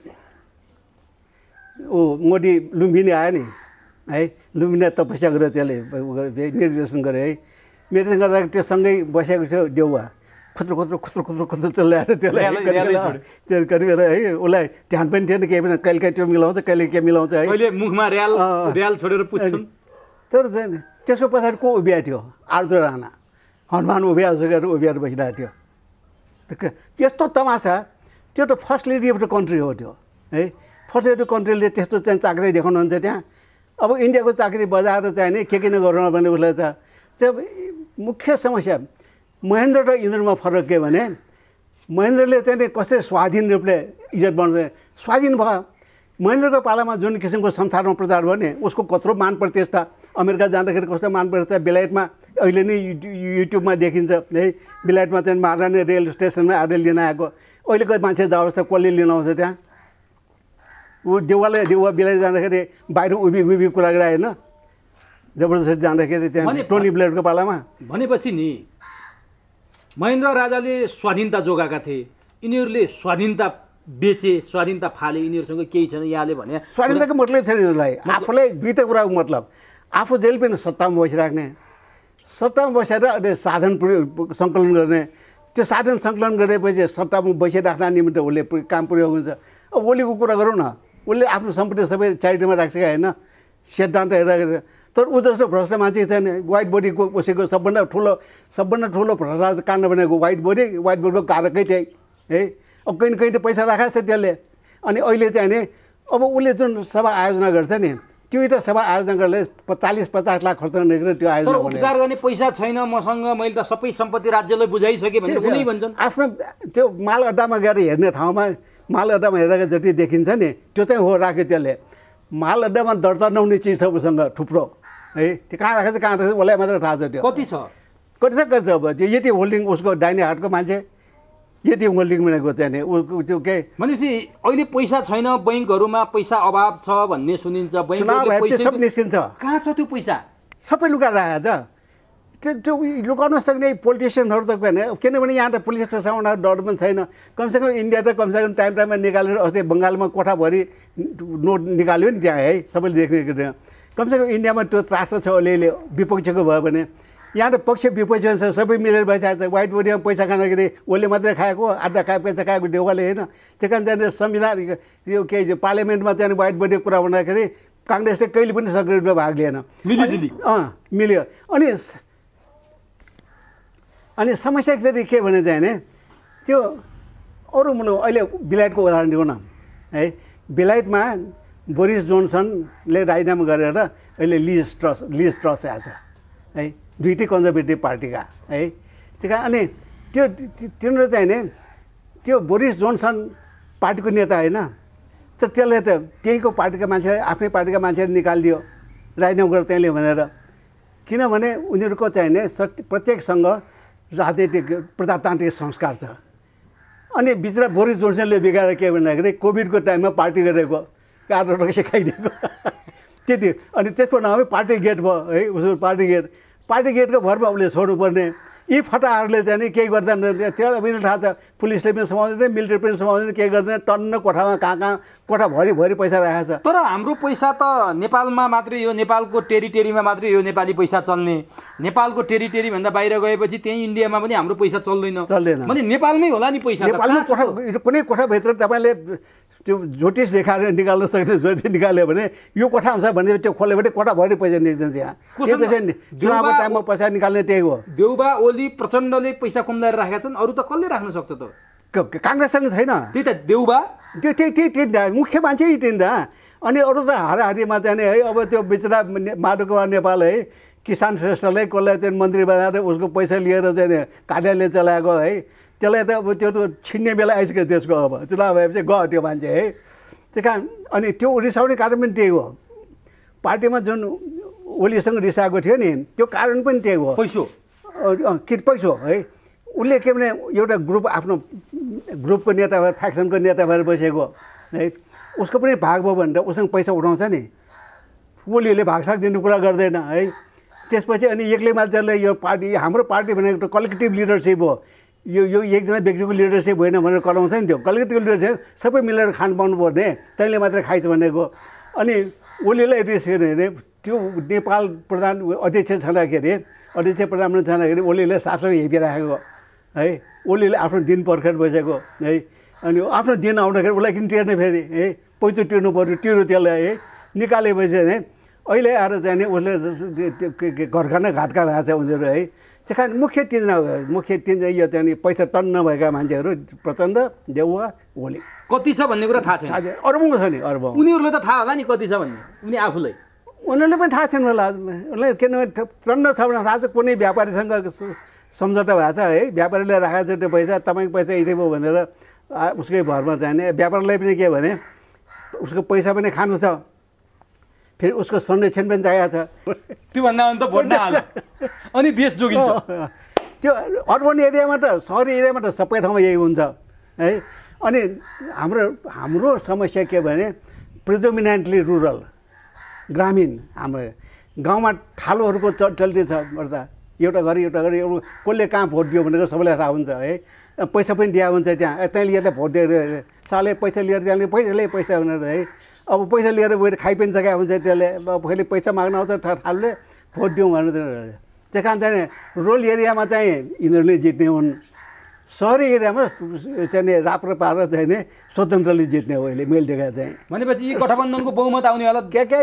मोदी लुम्बिनी आयो नि है, लुम्बिनी तपस्या गरेर त्यसले निर्देशन गरे है। निर्देशन गर्दा त्योसँगै बसेको थियो देउवा, खुत्रो चलाएर त्यसलाई कतिबेला है उसलाई ध्यान पनि थिएन, केही पनि कहिले काहीँ त्यो मिलाउँछ, कहिले के मिलाउँछ है, कहिले मुखमा र्याल छोडेर पुग्छन्। तर त्यसको पछाडि को उभिएको थियो, आर्द्र राणा हनुमान उभिएर बसिरहेको थियो। यस्तो तमासा, त्यो त first lady of the country हो त्यो है। फर्स्ट लेडी अफ कन्ट्रीले त्यस्तो चाहिँ चाकरी देखाउनुहुन्छ त्यहाँ। अब इन्डियाको चाकरी बजाएर चाहिँ नि के किन गरौँ भने उसलाई त त्यो मुख्य समस्या महेन्द्र र इन्द्रमा फरक के भने महेन्द्रले चाहिँ कसरी स्वाधीन रूपले इज्जत बनाउँछ, स्वाधीन भयो। महेन्द्रको पालामा जुन किसिमको संसारमा प्रचार भयो नि, उसको कत्रो मान प्रतिष्ठा, अमेरिका जाँदाखेरि कस्तो मान प्रतिष्ठा, बेलायतमा अहिले नै युट्युबमा देखिन्छ है, बेलायतमा चाहिँ महारानी रेल स्टेसनमा आएर लिन आएको। अहिलेको मान्छे जाओस् त कसले लिन आउँछ त्यहाँ। ऊ देउवा बेलायत जाँदाखेरि बाहिर उभि कुरा गराए होइन, जबरजस्ती जाँदाखेरि त्यहाँ टोनी ब्लेयरको पालामा। भनेपछि नि महेन्द्र राजाले स्वाधीनता जोगाएका थिए, यिनीहरूले स्वाधीनता बेचे, स्वाधीनता फाले, यिनीहरूसँग केही छैन यहाँले भने। स्वाधीनताको मतलब छैन यिनीहरूलाई, आफूलाई दुईवटा कुराको मतलब, आफू जहिले पनि सत्तामा बसिराख्ने, सत्तामा बसेर अनि साधन सङ्कलन गर्ने। त्यो साधन सङ्कलन गरेपछि सत्तामा बसिराख्न निमित्त उसले काम प्रयोग हुन्छ। अब ओलीको कुरा गरौँ न, उसले आफ्नो सम्पत्ति सबै च्यारिटीमा राखिसकेको होइन, सिद्धान्त हेरेर। तर ऊ जस्तो भ्रष्ट मान्छे छैन, व्हाइट बडीको उसैको सबभन्दा ठुलो भ्रष्टाचार काण्ड भनेको व्हाइट बडीको कारकै त्यही है। अब कहीँ न कहीँ त पैसा राखेको छ त्यसले। अनि अहिले चाहिँ नि अब उसले जुन सभा आयोजना गर्छ नि, त्यो त सभा आयोजना गर्दा 40-50 लाख खर्च गरेर त्यो आयोजना गर्ने। उपचार गर्ने पैसा छैन मसँग, मैले त सबै सम्पत्ति राज्यलाई बुझाइसकेँ भने उनी भन्छन्। आफ्नो त्यो माल अड्डामा गएर हेर्ने ठाउँमा माल अड्डामा हेरेर जति देखिन्छ नि त्यो चाहिँ हो राख्यो त्यसले। माल अड्डामा दर्ता नहुने चिज छ उसँग थुप्रो है, त्यो कहाँ राखेको छ कहाँ राखेको छ उसलाई मात्र थाहा छ। त्यो कति छ अब त्यो यति होल्डिङ उसको दाहिने हातको मान्छे यति होल्डिङ भनेको चाहिँ उसको त्यो के भनेपछि अहिले पैसा छैन, बैङ्कहरूमा पैसा अभाव छ भन्ने सुनिन्छ। सब निस्किन्छ, कहाँ छ त्यो पैसा? सबै लुकाएर राखेको छ। त्यो लुकाउन सक्ने पोलिटिसियनहरू त किनभने यहाँ त पुलिस प्रशासनबाट डर पनि छैन। कमसेकम इन्डिया त कमसेकम टाइममा निकालेर अस्ति बङ्गालमा कोठाभरि नोट निकाल्यो नि त्यहाँ है, सबैले देख्ने। कमसेकम इन्डियामा त्यो त्रास छ अलिअलि विपक्षको भयो भने, यहाँ त पक्ष विपक्ष छ सबै मिलेर बसिरहेको छ। व्हाइट बडीमा पैसा खाँदाखेरि उसले मात्रै खाएको, आधा पैसा खाएको देउवाले होइन। त्यही कारण त्यहाँनिर संविधान यो के पार्लियामेन्टमा त्यहाँनिर व्हाइट बडीको कुरा भन्दाखेरि काङ्ग्रेसले कहिले पनि सक्रिय रूपमा भाग लिएन, मिल्यो। अनि समस्या फेरि के भने चाहिँ नि त्यो अरू मुलुक अहिले बेलायतको उदाहरण दिउँ न है। बेलायतमा बोरिस जोन्सनले राजीनामा गरेर अहिले लिज ट्रस आएछ है, दुईटै कन्जर्भेटिभ पार्टीका है। त्यही कारण अनि तिनीहरू चाहिँ नि त्यो बोरिस जोन्सन पार्टीको नेता होइन, तर त्यसले त त्यहीँको पार्टीका मान्छे आफ्नै पार्टीका मान्छेहरू निकालिदियो राजीनामा गरेर त्यहीँले भनेर। किनभने उनीहरूको चाहिँ नि प्रत्येकसँग राजनीतिक प्रजातान्त्रिक संस्कार छ। अनि बिचरा बोरिस जोन्सनले बिगाएर के भन्दाखेरि कोभिडको टाइममा पार्टी गरेको कारो रक्सी खाइदिएको त्यति। अनि त्यसको नामै पार्टी गेट भयो है, उसको पार्टी गेटको भरमा उसले छोड्नुपर्ने। यी फटाहरूले चाहिँ नि केही गर्दैन, त्यसलाई पनि थाहा छ, पुलिसले पनि समाउँदैन, मिलिट्री पनि समाउँदैन, केही गर्दैन, टन्न कोठामा कहाँ कोठा भरि पैसा राखेको छ। तर हाम्रो पैसा त नेपालमा मात्रै, यो नेपालको टेरिटोरीमा मात्रै यो नेपाली पैसा चल्ने, नेपालको टेरिटोरीभन्दा बाहिर गएपछि त्यही इन्डियामा पनि हाम्रो पैसा चल्दैन भने नेपालमै होला नि पैसा। नेपालमा कोठा, कुनै कोठाभित्र तपाईँले त्यो ज्योतिष देखाएर निकाल्न सक्ने, ज्योतिष निकाल्यो भने यो कोठा हुन्छ भने त्यो खोल्यो भने कोठाभरि पैसा निस्किन्छ। यहाँ चुनावको टाइममा पैसा निकाल्ने त्यही हो। देउबा ओली प्रचण्डले पैसा कुम्लाएर राखेका छन्, अरू त कसले राख्न सक्छ त? काङ्ग्रेससँग छैन त्यही त देउबा, त्यही मुख्य मान्छे तिनवटा। अनि अरू त हाराहारीमा चाहिँ है, अब त्यो बिचरा माधवकुमार नेपाल है, किसान श्रेष्ठलाई कसलाई त्यो मन्त्री बनाएर उसको पैसा लिएर चाहिँ कार्यालय चलाएको है, त्यसलाई त अब त्यो त छिन्ने बेला आइसक्यो त्यसको। अब चुनाव भएपछि गयो त्यो मान्छे है। त्यही कारण अनि त्यो रिसाउने कारण पनि त्यही हो, पार्टीमा जुन ओलीसँग रिसाएको थियो नि त्यो कारण पनि त्यही हो, पैसो है। उसले के भने एउटा ग्रुप, आफ्नो ग्रुपको नेता भएर, फ्याक्सनको नेता भएर बसेको है, उसको पनि भाग भयो भनेर उसँग पैसा उठाउँछ नि। ओलीले भागसाग दिने कुरा गर्दैन है। त्यसपछि अनि एक्लै मान्छेले यो पार्टी, हाम्रो पार्टी भनेको कलेक्टिभ लिडरसिप हो, यो एकजना व्यक्तिको लिडरसिप होइन भनेर कराउँछ नि। त्यो कलेक्टिभ लिडरसिप सबै मिलेर खान पाउनु पर्ने, तैँले मात्रै खाइछ भनेको। अनि ओलीलाई रिस हेर्ने त्यो नेपाल प्रधान अध्यक्ष छँदाखेरि, अध्यक्ष प्रधानमन्त्री छँदाखेरि ओलीले साफसँग हेपिराखेको है। ओलीले आफ्नो दिन पर्खेर बसेको है। अनि आफ्नो दिन आउँदाखेरि उसलाई किन तिर्ने फेरि है, पैसा तिर्नु पऱ्यो, तिर्नु त्यसलाई है। निकालेपछि है अहिले आएर चाहिँ नि उसले घरखाना घाटका भएको छ उनीहरू है। त्यही कारण मुख्य तिनजना यो चाहिँ नि पैसा टन्न भएका मान्छेहरू प्रचण्ड, देउवा, ओली। कति छ भन्ने कुरा थाहा छैन, अरबौँ छ नि, अरबौँ। उनीहरूलाई त थाहा होला नि कति छ भन्ने, उनी आफूलाई, उनीहरूले पनि थाहा छैन होला उसलाई। किनभने टन्न छ भने थाहा छ, कुनै व्यापारीसँग सम्झौता भएको छ है, व्यापारीले राखेको छ त्यो पैसा, तपाईँको पैसा यति भयो भनेर उसकै भरमा जाने। व्यापारीलाई पनि के भने उसको पैसा पनि खानु छ, फेरि उसको संरक्षण पनि चाहिएको छ। त्योभन्दा अन्त भोट नहाल्यो अनि देश जोगिन्छ। त्यो अर्बन एरियामा त, सहरी एरियामा त सबै ठाउँमा यही हुन्छ है। अनि हाम्रो समस्या के भने प्रिडोमिनेन्टली रुरल, ग्रामीण। हाम्रो गाउँमा ठालोहरूको चल्ती छ पर्दा, एउटा घर कसले कहाँ भोट दियो भनेको सबैलाई थाहा हुन्छ है। पैसा पनि दिएको हुन्छ त्यहाँ, त्यहाँ लिएर भोट दिएर साले पैसा लिएर त्यहाँले पैसा भनेर है। अब पैसा लिएर गएर खाइ पनि सकेको हुन्छ त्यसले, अब फेरि पैसा माग्न आउँछ ठालोले भोट दिउँ भनेर। त्यही कारण चाहिँ रुरल एरियामा चाहिँ यिनीहरूले जित्ने हुन्, सहरी एरियामा चाहिँ राप्रो पारेर चाहिँ नि स्वतन्त्रले जित्ने हो अहिले मैले देखाएको चाहिँ। भनेपछि यी गठबन्धनको बहुमत आउने होला।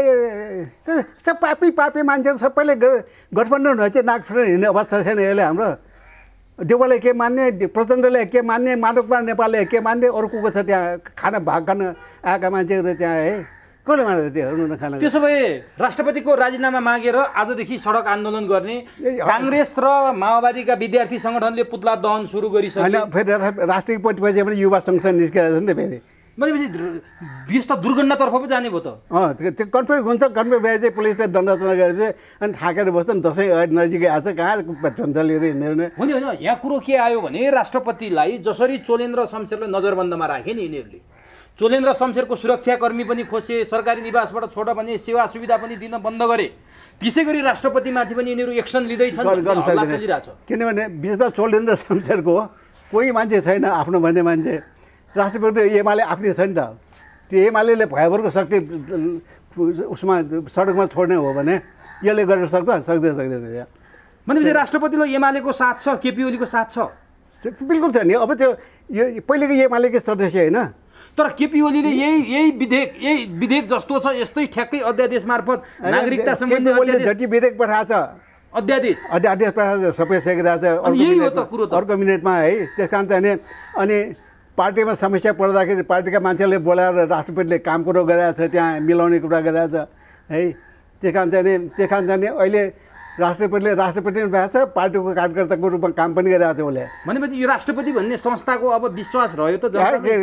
सब पापी मान्छेहरू सबैले गठबन्धन भए चाहिँ नाक फुटेर हिँड्ने अवस्था छैन अहिले हाम्रो। देउवाले के मान्ने, प्रचण्डले के मान्ने, माधवकुमार नेपालले के मान्ने, अरू को छ त्यहाँ भाग खान आएका मान्छेहरू त्यहाँ है, कसले मान्दै त्यो खाना। त्यसो भए राष्ट्रपतिको राजीनामा मागेर आजदेखि सडक आन्दोलन गर्ने काङ्ग्रेस र माओवादीका विद्यार्थी सङ्गठनले पुतला दहन सुरु गरिसक्यो। होइन, फेरि राष्ट्रिय पछि पनि युवा संगठन निस्किरहेको छ नि त फेरि। भनेपछि देश त दुर्घटनातर्फ पो जाने भयो त। त्यो कन्फ्लिक्ट हुन्छ, कन्फ्लिक्ट भए चाहिँ पुलिसले दण्डचना गरेपछि अनि थाकेर बस्छ नि। दसैँ नजिकै आएको छ, कहाँ झन्झा लिएर हिँड्ने होइन। यहाँ कुरो के आयो भने राष्ट्रपतिलाई जसरी चोलेन्द्र शमशेरले नजरबन्दमा राखे नि यिनीहरूले, चोलेन्द्र शमशेरको सुरक्षाकर्मी पनि खोसे, सरकारी निवासबाट छोड भने सेवा सुविधा पनि दिन बन्द गरे, त्यसै गरी राष्ट्रपतिमाथि पनि यिनीहरू एक्सन लिँदैछन् चलिरहेछ। किनभने विशेष चोलेन्द्र शमशेरको कोही मान्छे छैन आफ्नो भन्ने मान्छे। राष्ट्रपति एमाले आफ्नै छ नि त, त्यो एमाले भयभरको शक्ति उसमा सडकमा छोड्ने हो भने यसले गरेर सक्दैन। भनेपछि राष्ट्रपतिलाई एमालेको साथ छ, केपी ओलीको साथ छ? बिल्कुल छ नि। अब त्यो यो पहिलेको एमालेकै सदस्य होइन, तर केपी ओलीले यही विधेयक जस्तो छ यस्तै ठ्याक्कै अध्यादेश मार्फत नागरिकता सम्बन्धी झट्टी विधेयक पठाएको छ, अध्यादेश पठाएको छ, सबै सकिरहेको छ अर्को मिनेटमा है। त्यस कारण चाहिँ अनि पार्टीमा समस्या पर्दाखेरि पार्टीका मान्छेले बोलाएर राष्ट्रपतिले काम कुरो गरिरहेको छ, त्यहाँ मिलाउने कुरा गरिरहेको छ है। त्यस कारण चाहिँ अहिले राष्ट्रपति भएको छ, पार्टीको कार्यकर्ताको रूपमा काम पनि गरिरहेको छ उसले। भनेपछि यो राष्ट्रपति भन्ने संस्थाको अब विश्वास रह्यो त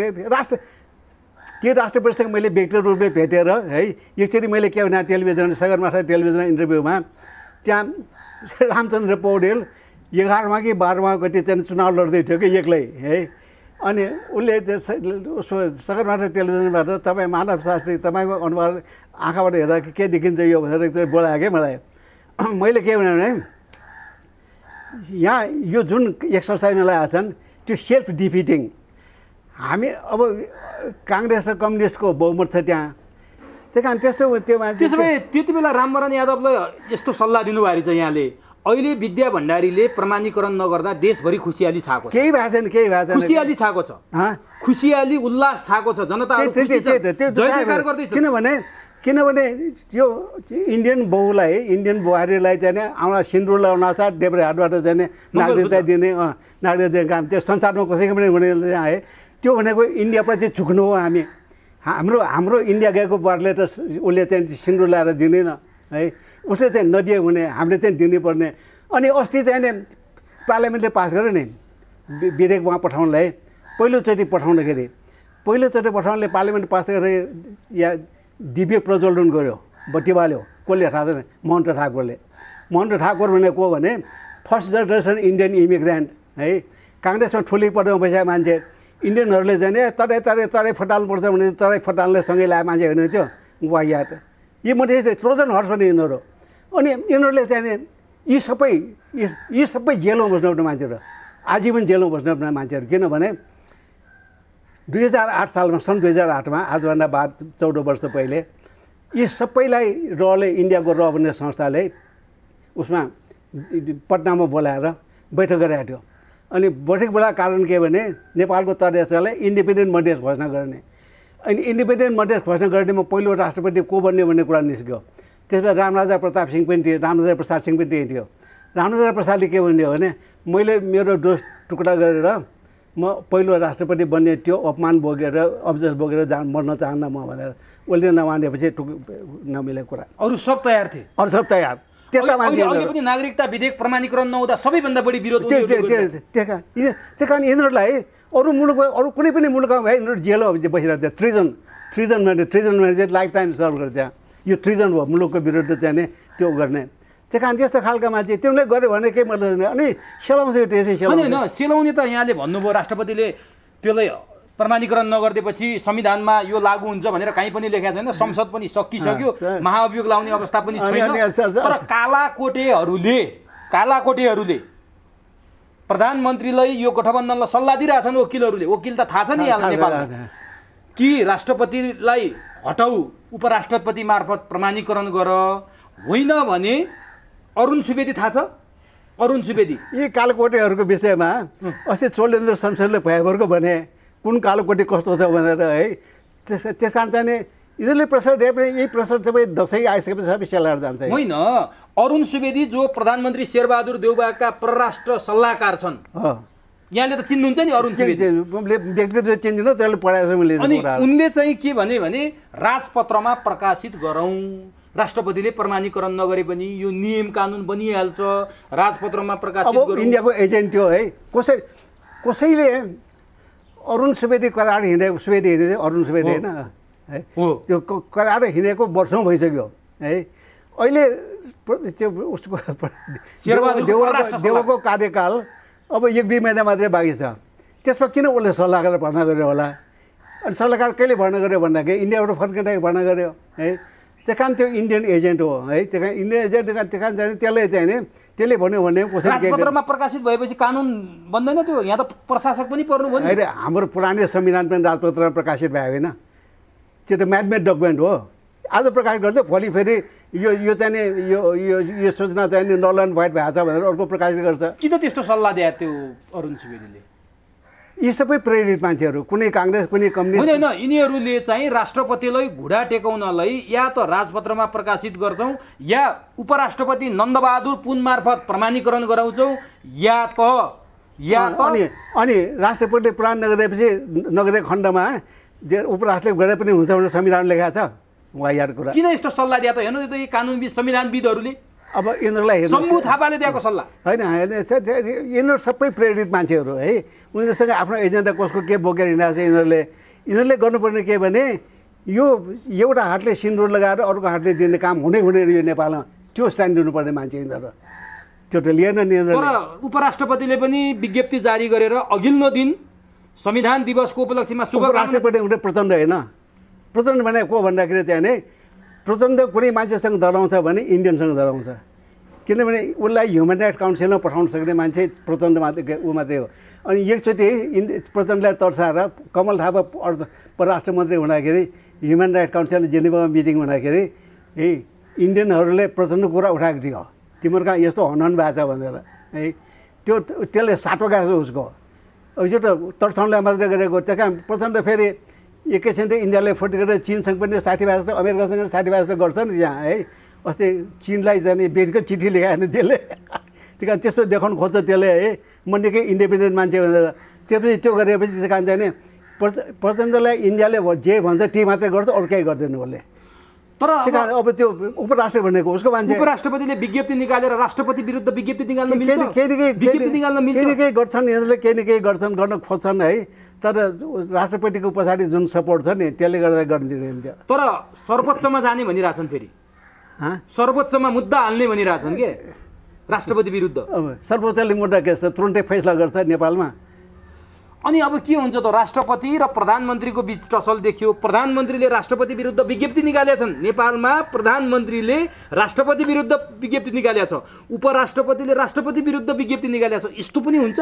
त्यो राष्ट्रपतिसँग मैले व्यक्तिगत रूपले भेटेर है, एकचोटि मैले के भने टेलिभिजन सगरमाथा टेलिभिजन इन्टरभ्यूमा त्यहाँ रामचन्द्र पौडेल 11मा कि 12मा गति चाहिँ चुनाव लड्दै थियो कि एक्लै है। अनि उसले सगरमाथा टेलिभिजनबाट तपाईँ मानव शास्त्री, तपाईँको अनुहार आँखाबाट हेर्दा के देखिन्छ यो भनेर एकदमै बोलायो क्या मलाई। मैले के भने यहाँ यो जुन एक्सर्साइजमा लगाएका छन् त्यो सेल्फ डिफिटिङ। हामी अब काङ्ग्रेस र कम्युनिस्टको बहुमत छ त्यहाँ, त्यही कारण त्यस्तो त्यो मान्छे। त्यसो भए त्यति बेला रामवरण यादवलाई यस्तो सल्लाह दिनुभएको रहेछ यहाँले। अहिले विद्या भण्डारीले प्रमाणीकरण नगर्दा देशभरि खुसियाली छाएको छ। केही भएको छैन खुसियाली छाएको छ, खुसियाली उल्लास छाएको छ, जनताहरू खुसी छ, जय जयकार गर्दैछ। किनभने यो इन्डियन बहुलाई, इन्डियन बुहारीलाई चाहिँ आउन सिन्दुर लगाउन साथ देब्रेहाटबाट चाहिँ नागरिकता दिने काम त्यो संसारमा कसैको पनि हुने आए। त्यो भनेको इन्डियाप्रति झुक्नु हो। हाम्रो इन्डिया गएको बुहारले त उसले चाहिँ सिन्दुर लगाएर दिँदैन है, उसले चाहिँ नदिए भने हामीले चाहिँ दिनुपर्ने। अनि अस्ति चाहिँ पार्लियामेन्टले पास गर्यो नि विधेयक उहाँ पठाउनलाई, पहिलोचोटि पठाउनले पार्लियामेन्ट पास गरेर या दिव्य प्रज्वलन गर्यो, बत्ती बाल्यो। कसले थाहा छैन, महन्त ठाकुर भनेको को भने फर्स्ट जेनेरेसन इन्डियन इमिग्रेन्ट है। काङ्ग्रेसमा ठुलै पदमा बसेका मान्छे इन्डियनहरूले चाहिँ तराई फटाल्नुपर्छ भने तराई फटाल्ने सँगै लगाएको मान्छे होइन त्यो वाहियात। यी मान्छे ट्रोजन हर्स भने यिनीहरू। अनि यिनीहरूले चाहिँ यी सबै जेलमा बस्नुपर्ने मान्छेहरू, आजीवन जेलमा बस्नुपर्ने मान्छेहरू। किनभने 2008 सालमा, सन् 2008मा, आजभन्दा 14 वर्ष पहिले यी सबैलाई रले, इन्डियाको र भन्ने संस्थाले उसमा पटनामा बोलाएर बैठक गरेको थियो। अनि बैठक बोलाएको कारण के भने नेपालको तराईलाई इन्डिपेन्डेन्ट मधेस घोषणा गर्ने। अनि इन्डिपेन्डेन्ट मधेस घोषणा गर्नेमा पहिलो राष्ट्रपति को बन्ने भन्ने कुरा निस्क्यो। त्यसमा रामराजा प्रसाद सिंह पनि थियो। रामराजा प्रसादले के भन्यो भने मैले मेरो दोष टुक्रा गरेर म पहिलो राष्ट्रपति बन्ने त्यो अपमान बोकेर अब्जेक्ट बोकेर मर्न चाहन्न म भनेर उसले नमानेपछि नमिलेको कुरा। अरू सब तयार थिए, त्यस्ता मान्छे पनि नागरिकता विधेयक प्रमाणीकरण नहुँदा सबैभन्दा बढी विरोध। त्यही कारण यिनीहरूलाई अरू मुलुकमा, अरू कुनै पनि मुलुकमा भए यिनीहरू जेलमा बसिरहेको थियो। ट्रिजन भने चाहिँ लाइफ टाइम सर्भ गर्थ्यो। यो ट्रिजन हो, मुलुकको विरुद्ध चाहिँ त्यो गर्ने। त्यही कारण त्यस्तो खालका मान्छे त्यसले गर्यो भने केही मतलब छैन। अनि सेलाउँछ यो त्यसै सेलाउने त यहाँले भन्नुभयो राष्ट्रपतिले त्यसलाई प्रमाणीकरण नगरिदिएपछि संविधानमा यो लागू हुन्छ भनेर कहीँ पनि लेखेको छैन, संसद पनि सकिसक्यो, महाअभियोग लाउने अवस्था पनि छैन। तर कालाकोटेहरूले प्रधानमन्त्रीलाई यो गठबन्धनलाई सल्लाह दिइरहेछन्। वकिल त थाहा छ नि यहाँलाई नेपालमा कि राष्ट्रपतिलाई हटाऊ, उपराष्ट्रपति मार्फत प्रमाणीकरण गर, होइन भने अरुण सुवेदी थाहा छ? अरुण सुवेदी यी कालकोटेहरूको विषयमा अस्ति चोलेन्द्र शमशेरले भएभरको भने कुन कालकोटे कस्तो छ भनेर है। त्यस कारण चाहिँ यिनीहरूले प्रेसर दिए पनि यही प्रेसर सबै दसैँ आइसकेपछि सबै सेलाएर जान्छ। होइन, अरुण सुवेदी जो प्रधानमन्त्री शेरबहादुर देउबाका परराष्ट्र सल्लाहकार छन्, यहाँले त चिन्नुहुन्छ नि अरुण सुवेदी। व्यक्तिगत चिन्दिनँ, त्यसले पढाएको छ मैले। अनि उनले चाहिँ के भने राजपत्रमा प्रकाशित गरौँ, राष्ट्रपतिले प्रमाणीकरण नगरे पनि यो नियम कानुन बनिहाल्छ, राजपत्रमा प्रकाशित गरौँ। इन्डियाको एजेन्ट थियो है। कसैले अरुण सुवेदी कराएर हिँडेको, अरुण सुवेदी होइन है, त्यो कराएर हिँडेको वर्षौँ भइसक्यो है। अहिले त्यो उसको देवको कार्यकाल अब 1-2 महिना मात्रै बाँकी छ। त्यसमा किन उसले सल्लाह गरेर भर्ना गर्यो होला? अनि सल्लाहकार कहिले भर्ना गर्यो भन्दाखेरि इन्डियाबाट फर्किँदाखेरि भर्ना गर्यो है। त्यही कारण त्यो इन्डियन एजेन्ट हो है। त्यही कारण इन्डियन एजेन्ट त्यही कारण त्यसले चाहिँ नि त्यसले भन्यो भने राजपत्रमा प्रकाशित भएपछि कानुन बन्दैन त्यो? यहाँ त प्रशासक पनि पर्नु भयो नि। होइन, हाम्रो पुरानो संविधान पनि राजपत्रमा प्रकाशित भयो होइन, त्यो त म्याडमेड डकुमेन्ट हो। आज प्रकाशित गर्छ, भोलि फेरि यो चाहिँ नि यो सूचना चाहिँ नि नल एन्ड भ्वाइट भएको छ भनेर अर्को प्रकाशित गर्छ। किन त्यस्तो सल्लाह दिए त्यो अरुण सुवेदीले? यी सबै प्रेरित मान्छेहरू, कुनै काङ्ग्रेस कुनै कम्युनिस्ट होइन। यिनीहरूले चाहिँ राष्ट्रपतिलाई घुँडा टेकाउनलाई या त राजपत्रमा प्रकाशित गर्छौँ, या उपराष्ट्रपति नन्दबहादुर पुन मार्फत प्रमाणीकरण गराउँछौँ, या त या त अनि राष्ट्रपतिले प्रदान नगरेपछि नगरे खण्डमा उपराष्ट्रले गरे पनि हुन्छ भनेर संविधान लेखेको छ वायार कुरा। किन यस्तो सल्लाह दिए त? हेर्नु त यो कानुनविद संविधानविदहरूले अब यिनीहरूलाई हेर्नु शम्भु थापाले दिएको सल्लाह होइन यिनीहरू सबै प्रेरित मान्छेहरू है। उनीहरूसँग आफ्नो एजेन्डा कसको के बोकेर हिँडेको छ यिनीहरूले गर्नुपर्ने के भने यो एउटा हातले सिन्दुर लगाएर अर्को हातले दिने काम हुँदै हुँदैन यो नेपालमा, त्यो स्ट्यान्ड दिनुपर्ने मान्छे यिनीहरू। त्यो त लिएन नि। तर उपराष्ट्रपतिले पनि विज्ञप्ति जारी गरेर अघिल्लो दिन संविधान दिवसको उपलक्ष्यमा राष्ट्रपति हुँदै प्रचण्ड होइन। प्रचण्ड भने को भन्दाखेरि चाहिँ नि प्रचण्ड कुनै मान्छेसँग डराउँछ भने इन्डियनसँग डराउँछ, किनभने उसलाई ह्युमन राइट्स काउन्सिलमा पठाउन सक्ने मान्छे प्रचण्ड मात्रै ऊ मात्रै हो। अनि एकचोटि प्रचण्डलाई तर्साएर कमल थापा परराष्ट्र मन्त्री हुँदाखेरि ह्युमन राइट्स काउन्सिलले जेनेभामा मिटिङ हुँदाखेरि इन्डियनहरूले प्रचण्ड कुरा उठाएको थियो, तिम्रो कहाँ यस्तो हनन भएको छ भनेर है। त्यसले साटो गएको छ उसको। अब यो त तर्साउनलाई मात्रै गरेको। त्यस कारण प्रचण्ड फेरि एकैछिन त इन्डियाले फोर्टी गरेर चिनसँग पनि 60 भाषा अमेरिकासँग 60 भाषा गर्छ नि त्यहाँ है। अस्ति चिनलाई जाने बेटको चिठी लेखायो नि त्यसले। त्यही कारण त्यस्तो देखाउनु खोज्छ त्यसले है, म निकै इन्डिपेन्डेन्ट मान्छे भनेर। त्यसपछि त्यो गरेपछि त्यस कारण चाहिँ नि प्रचण्डलाई इन्डियाले जे भन्छ त्यही मात्रै गर्छ, अरू केही गर्दैन उसले। तर अब त्यो उपराष्ट्र भनेको उसको मान्छे। उपराष्ट्रपतिले विज्ञप्ति निकालेर राष्ट्रपति विरुद्ध विज्ञप्ति निकाल्न मिल्छ, केही गर्छन् यिनीहरूले, केही न केही गर्छन्, गर्न खोज्छन् है। तर राष्ट्रपतिको पछाडि जुन सपोर्ट छ नि त्यसले गर्दा गरिदिँदैन त्यो। तर सर्वोच्चमा जाने भनिरहेछन्, फेरि सर्वोच्चमा मुद्दा हाल्ने भनिरहेछन् के राष्ट्रपति विरुद्ध। अब सर्वोच्चले मुद्दा के छ, तुरुन्तै फैसला गर्छ नेपालमा। अनि अब के हुन्छ त? राष्ट्रपति र प्रधानमन्त्रीको बिच टसल देखियो। प्रधानमन्त्रीले राष्ट्रपति विरुद्ध विज्ञप्ति निकालेका छन्। नेपालमा प्रधानमन्त्रीले राष्ट्रपति विरुद्ध विज्ञप्ति निकालेका छ, उपराष्ट्रपतिले राष्ट्रपति विरुद्ध विज्ञप्ति निकालेका छ। यस्तो पनि हुन्छ?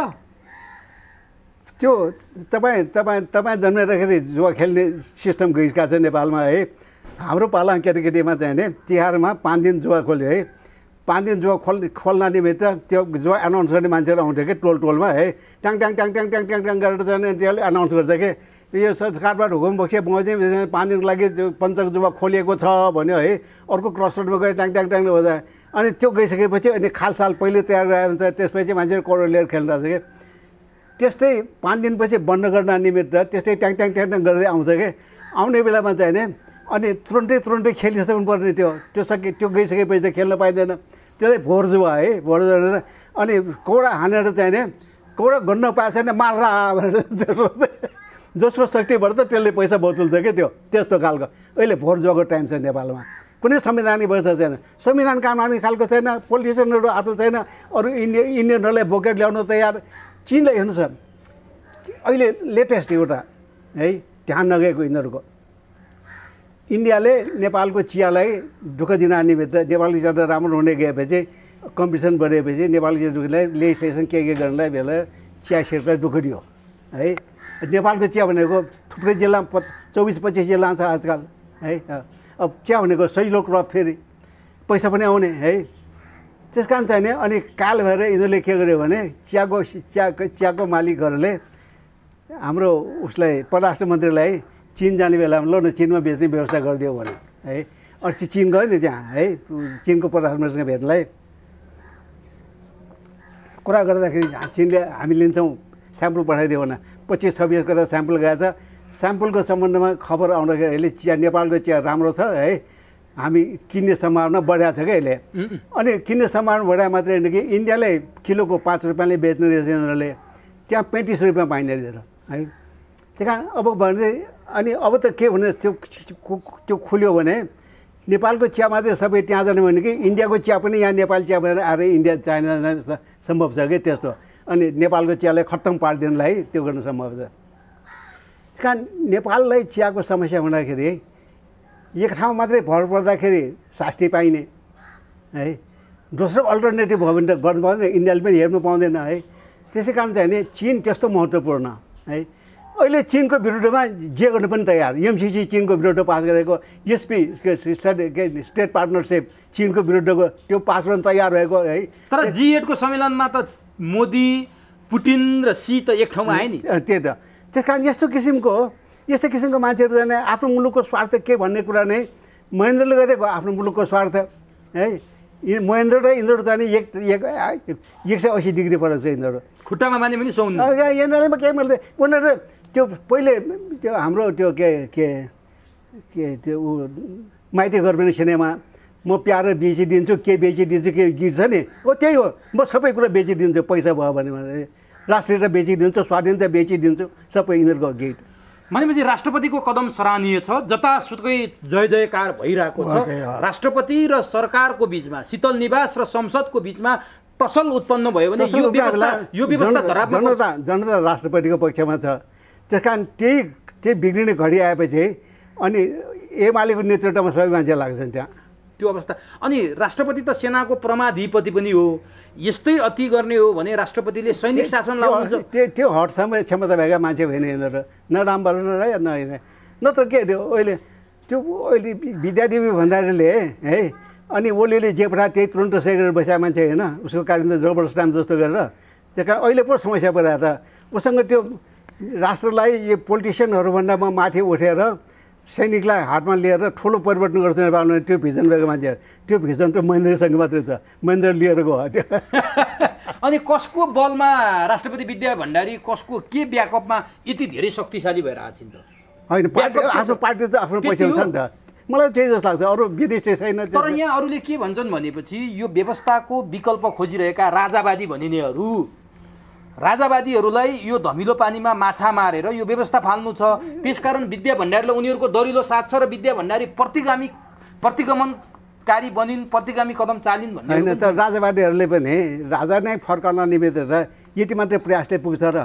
त्यो तपाईँ जन्मेदाखेरि जुवा खेल्ने सिस्टम गइसकेको छ नेपालमा है। हाम्रो पाला केटाकेटीमा चाहिँ नि तिहारमा 5 दिन जुवा खोल्यो है। 5 दिन जुवा खोल्न निमित्त त्यो जुवा एनाउन्स गर्ने मान्छेहरू आउँथ्यो कि टोलमा है। ट्याङ ट्याङ ट्याङ ट्याङ ट्याङ ट्याङ ट्याङ गरेर जाने त्यसले एनाउन्स गर्छ कि यो सरकारबाट हुकुम बक्से बजे 5 दिनको लागि पञ्चक जुवा खोलिएको छ भन्यो है। अर्को क्रस रोडमा गयो ट्याङ ट्याङ ट्याङ बजायो। अनि त्यो गइसकेपछि अनि खालसाल पहिले तयार गरायो हुन्छ, त्यसपछि मान्छेहरू करोड लिएर खेल्न रहेछ कि। त्यस्तै 5 दिनपछि बन्द गर्न निमित्त त्यस्तै ट्याङ ट्याङ ट्याङ ट्याङ गर्दै आउँछ कि। आउने बेलामा चाहिँ नि अनि तुरुन्तै खेलिसक्नु पर्ने त्यो गइसकेपछि त खेल्न पाइँदैन। त्यसलाई भोर जुवा है, भोर जुवा। अनि कौडा हानेर चाहिँ नि कौडा गन्न पाएको छैन मार्ला भनेर जसको शक्तिबाट त त्यसले पैसा बचुल्छ क्या त्यो त्यस्तो खालको। अहिले भोर जुवाको टाइम छ नेपालमा। कुनै संवैधानिक व्यवस्था छैन, संविधान काम आउने खालको छैन, पोलिटिसियनहरू आफ्नो छैन, अरू इन्डियनहरूलाई बोकेर ल्याउन तयार। चिनलाई हेर्नुहोस् अहिले लेटेस्ट एउटा है ध्यान नगएको यिनीहरूको, इन्डियाले नेपालको चियालाई दुःख दिन निमित्त नेपाली चिया राम्रो हुने गएपछि कम्पिटिसन बढेपछि नेपाली चियालाई लेजिस्लेसन के गर्नलाई बेला चिया क्षेत्रलाई दुःख दियो है। नेपालको चिया भनेको थुप्रै जिल्लामा 24-25 जिल्ला छ आजकल है। अब चिया भनेको सजिलो क्रप, फेरि पैसा पनि आउने है। त्यस कारण चाहिँ नि अनि काल भएर यिनीहरूले के गर्यो भने चियाको मालिकहरूले हाम्रो उसलाई परराष्ट्र मन्त्रीलाई चिन जाने बेलामा ल न चिनमा बेच्ने व्यवस्था गरिदियो भने है। अस्ति चिन गयो नि त्यहाँ है, चिनको परराष्ट्र मन्त्रीसँग भेट्नलाई कुरा गर्दाखेरि चिनले हामी लिन्छौँ स्याम्पल पठाइदियो भने 25-26 गरेर स्याम्पल गएको छ। स्याम्पलको सम्बन्धमा खबर आउँदाखेरि अहिले चिया नेपालको चिया राम्रो छ है, हामी किन्ने सम्भावना बढाएको छ क्या अहिले। अनि किन्ने सम्भावना बढाए मात्रै होइन कि इन्डियाले किलोको 5 रुपियाँले बेच्ने रहेछ यिनीहरूले, त्यहाँ 35 रुपियाँ पाइने रहेछ है। त्यही कारण अब भने अनि अब त के भने त्यो खुल्यो भने नेपालको चिया मात्रै सबै त्यहाँ जाने भने कि इन्डियाको चिया पनि यहाँ नेपाली चिया भनेर आएर इन्डिया चाइना जान सम्भव छ कि त्यस्तो। अनि नेपालको चियालाई खत्तम पारिदिनलाई त्यो गर्न सम्भव छ। त्यस कारण नेपाललाई चियाको समस्या हुँदाखेरि एक ठाउँ मात्रै भर पर्दाखेरि शास्ति पाइने है, दोस्रो अल्टरनेटिभ भयो भने त गर्नु पाउँदैन, इन्डियाले पनि हेर्नु पाउँदैन है। त्यसै कारण चाहिँ नि चिन त्यस्तो महत्त्वपूर्ण है। अहिले चिनको विरुद्धमा जे गर्नु पनि तयार। एमसिसी चिनको विरुद्ध पास गरेको, एसपी स्टेट पार्टनरसिप चिनको विरुद्धको त्यो पास गर्न तयार भएको है। तर G8 को सम्मेलनमा त मोदी, पुटिन र सी त एक ठाउँमा आए नि। त्यही त। त्यस कारण यस्तो किसिमको मान्छेहरू जाने आफ्नो मुलुकको स्वार्थ के भन्ने कुरा नै महेन्द्रले गरेको आफ्नो मुलुकको स्वार्थ है। महेन्द्र र इन्द्र चाहिँ 180 डिग्री फरक छ यिनीहरू खुट्टामा माने पनि सुन्नु यिनीहरूमा के मैले उनीहरू त्यो पहिले त्यो हाम्रो त्यो के त्यो माइती गर्दैन सिनेमा म प्यारो बेचिदिन्छु के बेचिदिन्छु के गीत छ नि हो त्यही हो म सबै कुरा बेचिदिन्छु पैसा भयो भने राष्ट्रियता बेचिदिन्छु स्वाधीनता बेचिदिन्छु सबै यिनीहरूको गीत भनेपछि राष्ट्रपतिको कदम सराहनीय छ जतासुकै जय जयकार भइरहेको छ राष्ट्रपति र सरकारको बीचमा शीतल निवास र संसदको बीचमा टसल उत्पन्न भयो भने यो व्यवस्था जनता राष्ट्रपतिको पक्षमा छ त्यस कारण त्यही बिग्रिने घडी आएपछि अनि एमालेको नेतृत्वमा सबै मान्छे लाग्छन् त्यहाँ त्यो अवस्था अनि राष्ट्रपति त सेनाको परमाधिपति पनि हो यस्तै अति गर्ने हो भने राष्ट्रपतिले सैनिक शासन लाउनुहुन्छ त्यो हटसम्म क्षमता भएका मान्छे होइन यिनीहरू न रामबहादुर राई न होइन नत्र के अरे अहिले विद्यादेवी भण्डारीले है अनि ओलीले जे पठा त्यही तुरन्त सही गरेर बसेका मान्छे होइन उसको कारण त जबरजस्त काम जस्तो गरेर त्यो कारण अहिले पो समस्या परिरहेको छ उसँग त्यो राष्ट्रलाई यो पोलिटिसियनहरूभन्दा म माथि उठेर सैनिकलाई हातमा लिएर ठुलो परिवर्तन गर्छ नेपालमा त्यो भिजन भएको मान्छे त्यो भिजन त महेन्द्रसँग मात्रै छ महेन्द्र लिएर गयो त्यो अनि कसको बलमा राष्ट्रपति विद्या भण्डारी कसको के ब्याकअपमा यति धेरै शक्तिशाली भएर आछन् त होइन आफ्नो पार्टी त आफ्नो पैसामा छ नि त मलाई त्यही जस्तो लाग्छ अरू विदेश चाहिँ छैन तर यहाँ अरूले के भन्छन् भनेपछि यो व्यवस्थाको विकल्प खोजिरहेका राजावादी भनिनेहरू राजावादीहरूलाई यो धमिलो पानीमा माछा मारेर यो व्यवस्था फाल्नु छ त्यसकारण विद्या भण्डारीले उनीहरूको दरिलो साथ छ र विद्या भण्डारी प्रतिगमनकारी बनिन् प्रतिगामी कदम चालिन् भन्ने होइन त राजावादीहरूले पनि राजा नै फर्कन निवेदेर यति मात्रै प्रयासले पुग्छ र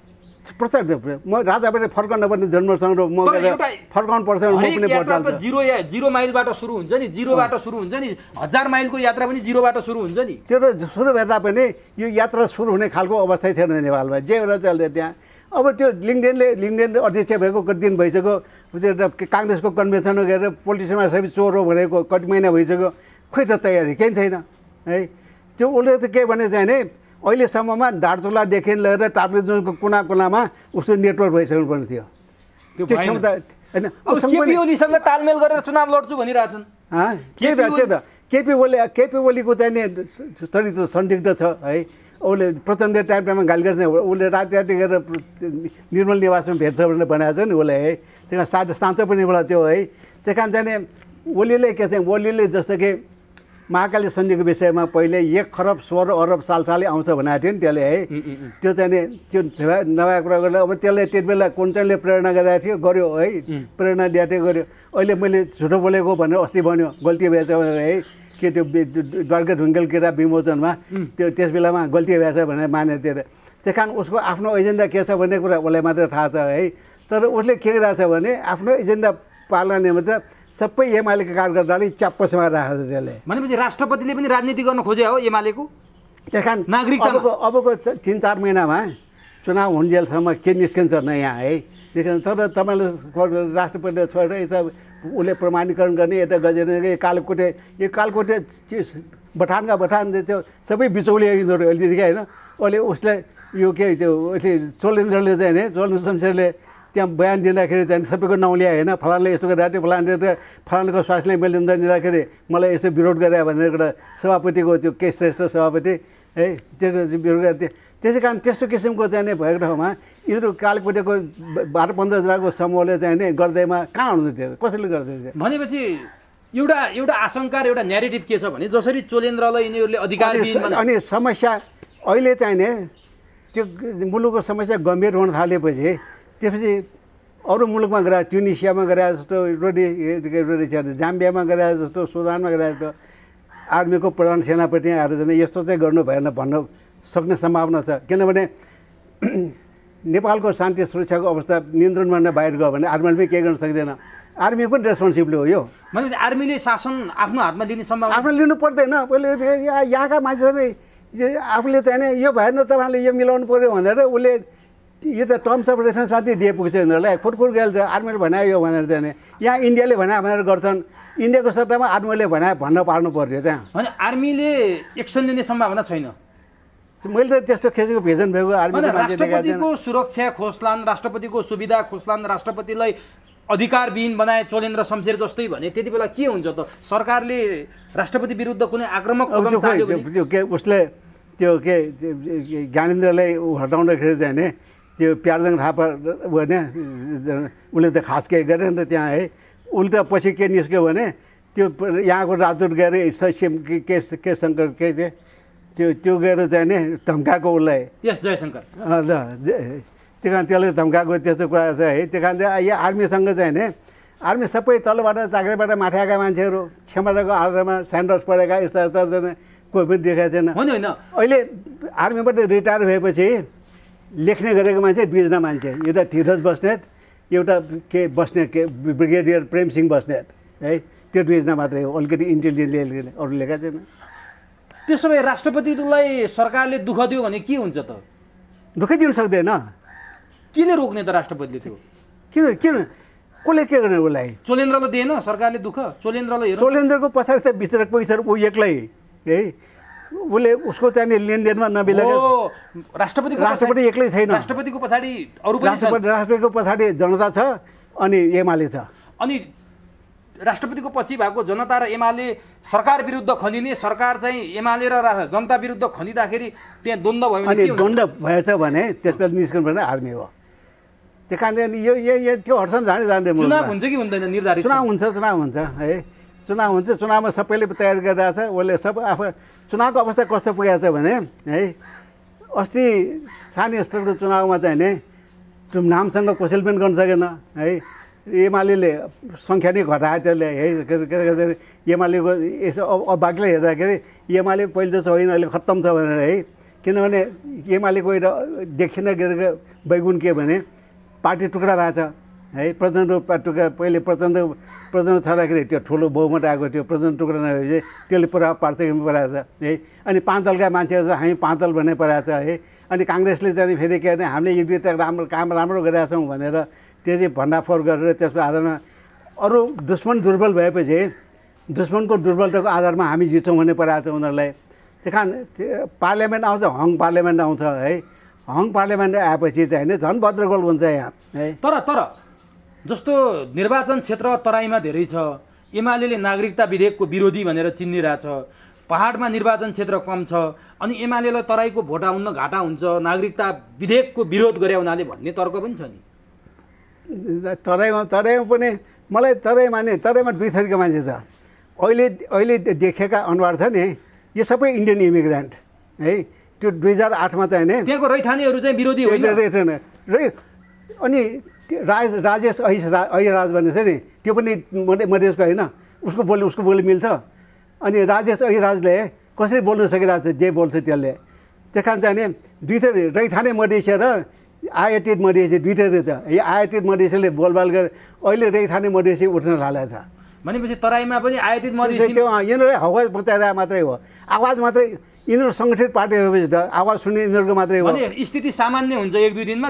प्रचार म राजाबाट फर्कन पनि जन्मसँग म फर्काउनु पर्छ म पनि पर्छ जिरो माइलबाट सुरु हुन्छ नि जिरोबाट सुरु हुन्छ नि 1000 माइलको यात्रा पनि जिरोबाट सुरु हुन्छ नि त्यो त सुरु गर्दा पनि यो यात्रा सुरु हुने खालको अवस्था थिएन नेपालमा जे बेला चल्दै त्यहाँ अब त्यो लिङ्गदेन अध्यक्ष भएको कति दिन भइसक्यो त्यो काङ्ग्रेसको कन्भेन्सनमा गएर पोलिटिसियनमा सबै चोर हो भनेको कति महिना भइसक्यो खोइ त तयारी केही छैन है त्यो उसले त के भने चाहिँ नि अहिलेसम्ममा दार्चुलादेखि लिएर ताप्लेजुङको कुना कुनामा उसको नेटवर्क भइसक्नु पर्ने थियो त्यो क्षमता होइन केपी ओलीसँग तालमेल गरेर चुनाव लड्छु भनिरहेछन् त्यही त केपी ओलीको चाहिँ नि चरित्र सन्दिग्ध छ है उसले प्रचण्ड टाइममा गाली गर्छ उसले राति गएर निर्मल निवासमा भेट्छ भनेर भनेको छ नि उसले है त्यहाँ साँचो पनि बेला त्यो है त्यही कारण चाहिँ ओलीले के चाहिँ ओलीले जस्तो कि महाकाली सन्धिको विषयमा पहिले 1 खरब 16 अरब सालसालै आउँछ भनेको थियो नि त्यसले है त्यो चाहिँ नि त्यो नभएको कुरा गरेर अब त्यसले त्यति बेला कुनचाहिँले प्रेरणा गरेको थियो गर्यो है प्रेरणा दिएको थियो गर्यो अहिले मैले झुटो बोलेको भनेर अस्ति भन्यो गल्ती भएछ भनेर है के त्यो द्वारका ढुङ्गेल किरा विमोचनमा त्यो त्यस बेलामा गल्ती भएछ भनेर माने त्यही कारण उसको आफ्नो एजेन्डा के छ भन्ने कुरा उसलाई मात्रै थाहा छ है तर उसले के गरिरहेको छ भने आफ्नो एजेन्डा पालना मात्र सबै एमालेका कार्यकर्ताले च्याप्प समाएर राखेको छ त्यसले भनेपछि राष्ट्रपतिले पनि राजनीति गर्न खोजे हो एमालेको त्यही कारण अबको 3-4 महिनामा चुनाव हुन्जेलसम्म के निस्किन्छ न यहाँ है तर तपाईँले राष्ट्रपतिले छोडेर यता उसले प्रमाणीकरण गर्ने यता गजेर यो कालकोटे बठानका बठान त्यो सबै बिचौलिया यिनीहरू अहिले होइन अहिले उसले यो के त्यो चोलेन्द्रले चाहिँ नि चोलेन्द्र शमशेरले त्यहाँ बयान दिँदाखेरि चाहिँ सबैको नाउँ ल्यायो होइन फलानले यस्तो गरेर फलानले फलानको स्वास्थ्यलाई मैले दिँदाखेरि मलाई यसो विरोध गरे भनेर एउटा सभापतिको त्यो केस श्रेष्ठ सभापति है त्यो विरोध गरे त्यसै कारण त्यस्तो किसिमको चाहिँ नि भएको ठाउँमा यिनीहरू कालकोटेको 12-15 जनाको समूहले चाहिँ नि गर्दैमा कहाँ हुनुहुन्थ्यो कसैले गर्दै भनेपछि एउटा आशंका र एउटा न्यारेटिभ के छ भने जसरी चोलेन्द्रलाई यिनीहरूले अधिकार अनि समस्या अहिले चाहिँ नि त्यो मुलुकको समस्या गम्भीर हुन थालेपछि त्यसपछि अरू मुलुकमा गरे ट्युनिसियामा गरे जस्तो जाम्बियामा गरे जस्तो सुदानमा गरे जस्तो आर्मीको प्रधान सेनापति आएर चाहिँ यस्तो चाहिँ गर्नु भएन भन्न सक्ने सम्भावना छ किनभने नेपालको शान्ति सुरक्षाको अवस्था नियन्त्रणमा बाहिर गयो भने आर्मीले पनि केही गर्न सक्दैन आर्मी पनि रेस्पोन्सिबल हो यो भनेपछि आर्मीले शासन आफ्नो हातमा लिने सम्भावना आफ्नो लिनु पर्दैन पहिले यहाँका मान्छे सबै आफूले चाहिँ नि यो भएन तपाईँले यो मिलाउनु पऱ्यो भनेर उसले यो त टर्म्स अफ रेफरेन्स मात्रै दिए पुग्छ यिनीहरूलाई खुरखुर गेल्छ आर्मीले बनायो भनेर चाहिँ यहाँ इन्डियाले भने भनेर गर्छन् इन्डियाको सट्टामा आर्मीले भन्न पार्नु पर्यो त्यहाँ भने आर्मीले एक्सन लिने सम्भावना छैन मैले त त्यस्तो खेसेको भिजन भएको आर्मी राष्ट्रपतिको सुरक्षा खोज्लान् राष्ट्रपतिको सुविधा खोज्लान् राष्ट्रपतिलाई अधिकारविहीन बनाए चोलेन्द्र शमशेर जस्तै भने त्यति बेला के हुन्छ त? सरकारले राष्ट्रपति विरुद्ध कुनै आक्रामक कदम चाल्यो भने त्यो के उसले त्यो के ज्ञानेन्द्रलाई हटाउँदाखेरि चाहिँ नि त्यो प्यारदाङ थापा भने उसले त खास केही गरेन त्यहाँ है। उल्टा पछि के निस्क्यो भने त्यो यहाँको राजदूत गएर के शङ्कर के त्यो गएर चाहिँ नि धम्काएको उसलाई। यस जयशङ्कर त्यो कारण त्यसले धम्काएको त्यस्तो कुरा छ है। त्यो कारण चाहिँ यो आर्मीसँग चाहिँ नि आर्मी सबै तलबाट चाकरीबाट माथिआएका मान्छेहरू क्षमताको आधारमा स्यान्डर्स पढेका यस्ता कोही पनि देखाएको छैन। होइन अहिले आर्मीबाट रिटायर भएपछि लेख्ने गरेको मान्छे दुईजना मान्छे, एउटा धीरज बस्नेत, एउटा के बस्नेत के ब्रिगेडियर प्रेमसिंह बस्नेत है। त्यो दुईजना मात्रै हो, अलिकति इन्टेलिजेन्ट अरू लेखा छैन। त्यसो भए राष्ट्रपतिलाई सरकारले दुःख दियो भने के हुन्छ त? दुःखै दिन सक्दैन। केले रोक्ने त राष्ट्रपतिले त्यो? किन कसले के गर्ने उसलाई? चोलेन्द्रलाई दिएन सरकारले दुःख? चोलेन्द्रको पछाडि त भित्र कोही छ ऊ एक्लै है। उसले उसको चाहिँ लेनदेनमा नमिलेको राष्ट्रपति एक्लै छैन। राष्ट्रपतिको पछाडि अरू पनि छन्। राष्ट्रपतिको पछाडि जनता छ अनि एमाले छ। अनि राष्ट्रपतिको पछि भएको जनता र एमाले सरकार विरुद्ध खनिने, सरकार चाहिँ एमाले र जनता विरुद्ध खनिँदाखेरि त्यहाँ द्वन्द्व भयो भने द्वन्द्व भएछ भने त्यसपछि निस्कनु पर्ने आर्मी हो। त्यो कारण यो त्यो हटसम्म जाने चुनाव हुन्छ कि हुँदैन निर्धारित? चुनाव हुन्छ है। चुनाव हुन्छ। चुनावमा सबैले तयारी गरिरहेको छ। उसले सब आफू चुनावको अवस्था कस्तो पुगेको छ भने है, अस्ति स्थानीय स्तरको चुनावमा चाहिँ नि धुमधामसँग कसैले पनि गर्न सकेन है। एमाले सङ्ख्या नै घटायो त्यसले है। एमालेको यसो बाक्लै हेर्दाखेरि एमाले पहिले जस्तो होइन, अहिले खत्तम छ भनेर है। किनभने एमालेको एउटा देखिन गरेको बैगुण के भने पार्टी टुक्रा भएको छ है। प्रचण्ड टुक्रा पहिले प्रचण्ड छँदाखेरि त्यो ठुलो बहुमत आएको थियो। प्रचण्ड टुक्रा नभएपछि त्यसले प्रभाव पार्छ कि परेको छ है। अनि 5 दलका मान्छेहरू चाहिँ हामी 5 दल भन्ने परेको छ है। अनि काङ्ग्रेसले चाहिँ फेरि के भने हामीले एक दुईवटा काम राम्रो गरेका छौँ भनेर त्यो चाहिँ भण्डाफोर गरेर त्यसको आधारमा अरू दुश्मन दुर्बल भएपछि दुश्मनको दुर्बलताको आधारमा हामी जित्छौँ भन्ने परेको छ उनीहरूलाई। त्यही कारण पार्लियामेन्ट आउँछ, हङ पार्लियामेन्ट आउँछ है। हङ पार्लियामेन्ट आएपछि चाहिँ नि झन् भद्रगोल हुन्छ यहाँ है। तर जस्तो निर्वाचन क्षेत्र तराईमा धेरै छ, एमाले नागरिकता विधेयकको विरोधी भनेर चिनिरहेछ। पहाडमा निर्वाचन क्षेत्र कम छ, अनि एमालेलाई तराईको भोट आउन घाटा हुन्छ, नागरिकता विधेयकको विरोध गरे हुनाले भन्ने तर्क पनि छ नि। तराईमा पनि मलाई तराईमा दुई थरीको मान्छे छ। अहिले देखेका अनुहार छ नि, यो सबै इन्डियन इमिग्रेन्ट है। त्यो 2008मा चाहिँ नि त्यहाँको रैथानेहरू चाहिँ विरोधी होइन। अनि राजेश अहिराज भन्ने छ नि, त्यो पनि मधेसको होइन। उसको बोली मिल्छ। अनि राजेश अहिराजले कसरी बोल्न सकिरहेको छ, जे बोल्छ त्यसले। त्यही कारण चाहिँ नि दुई थरी रैथाने मधेसी र आयातित मधेसी दुई थरी छ। यो आयातित मधेसीले बोलबाल गरेर अहिले रैथाने मधेसी उठ्न थालेको छ। भनेपछि तराईमा पनि आयातित मधेसी त्यो यिनीहरूले आवाज बचाइरहेको मात्रै हो। आवाज मात्रै यिनीहरू सङ्गठित पार्टी भएपछि त आवाज सुन्ने यिनीहरूको मात्रै हो। स्थिति सामान्य हुन्छ 1-2 दिनमा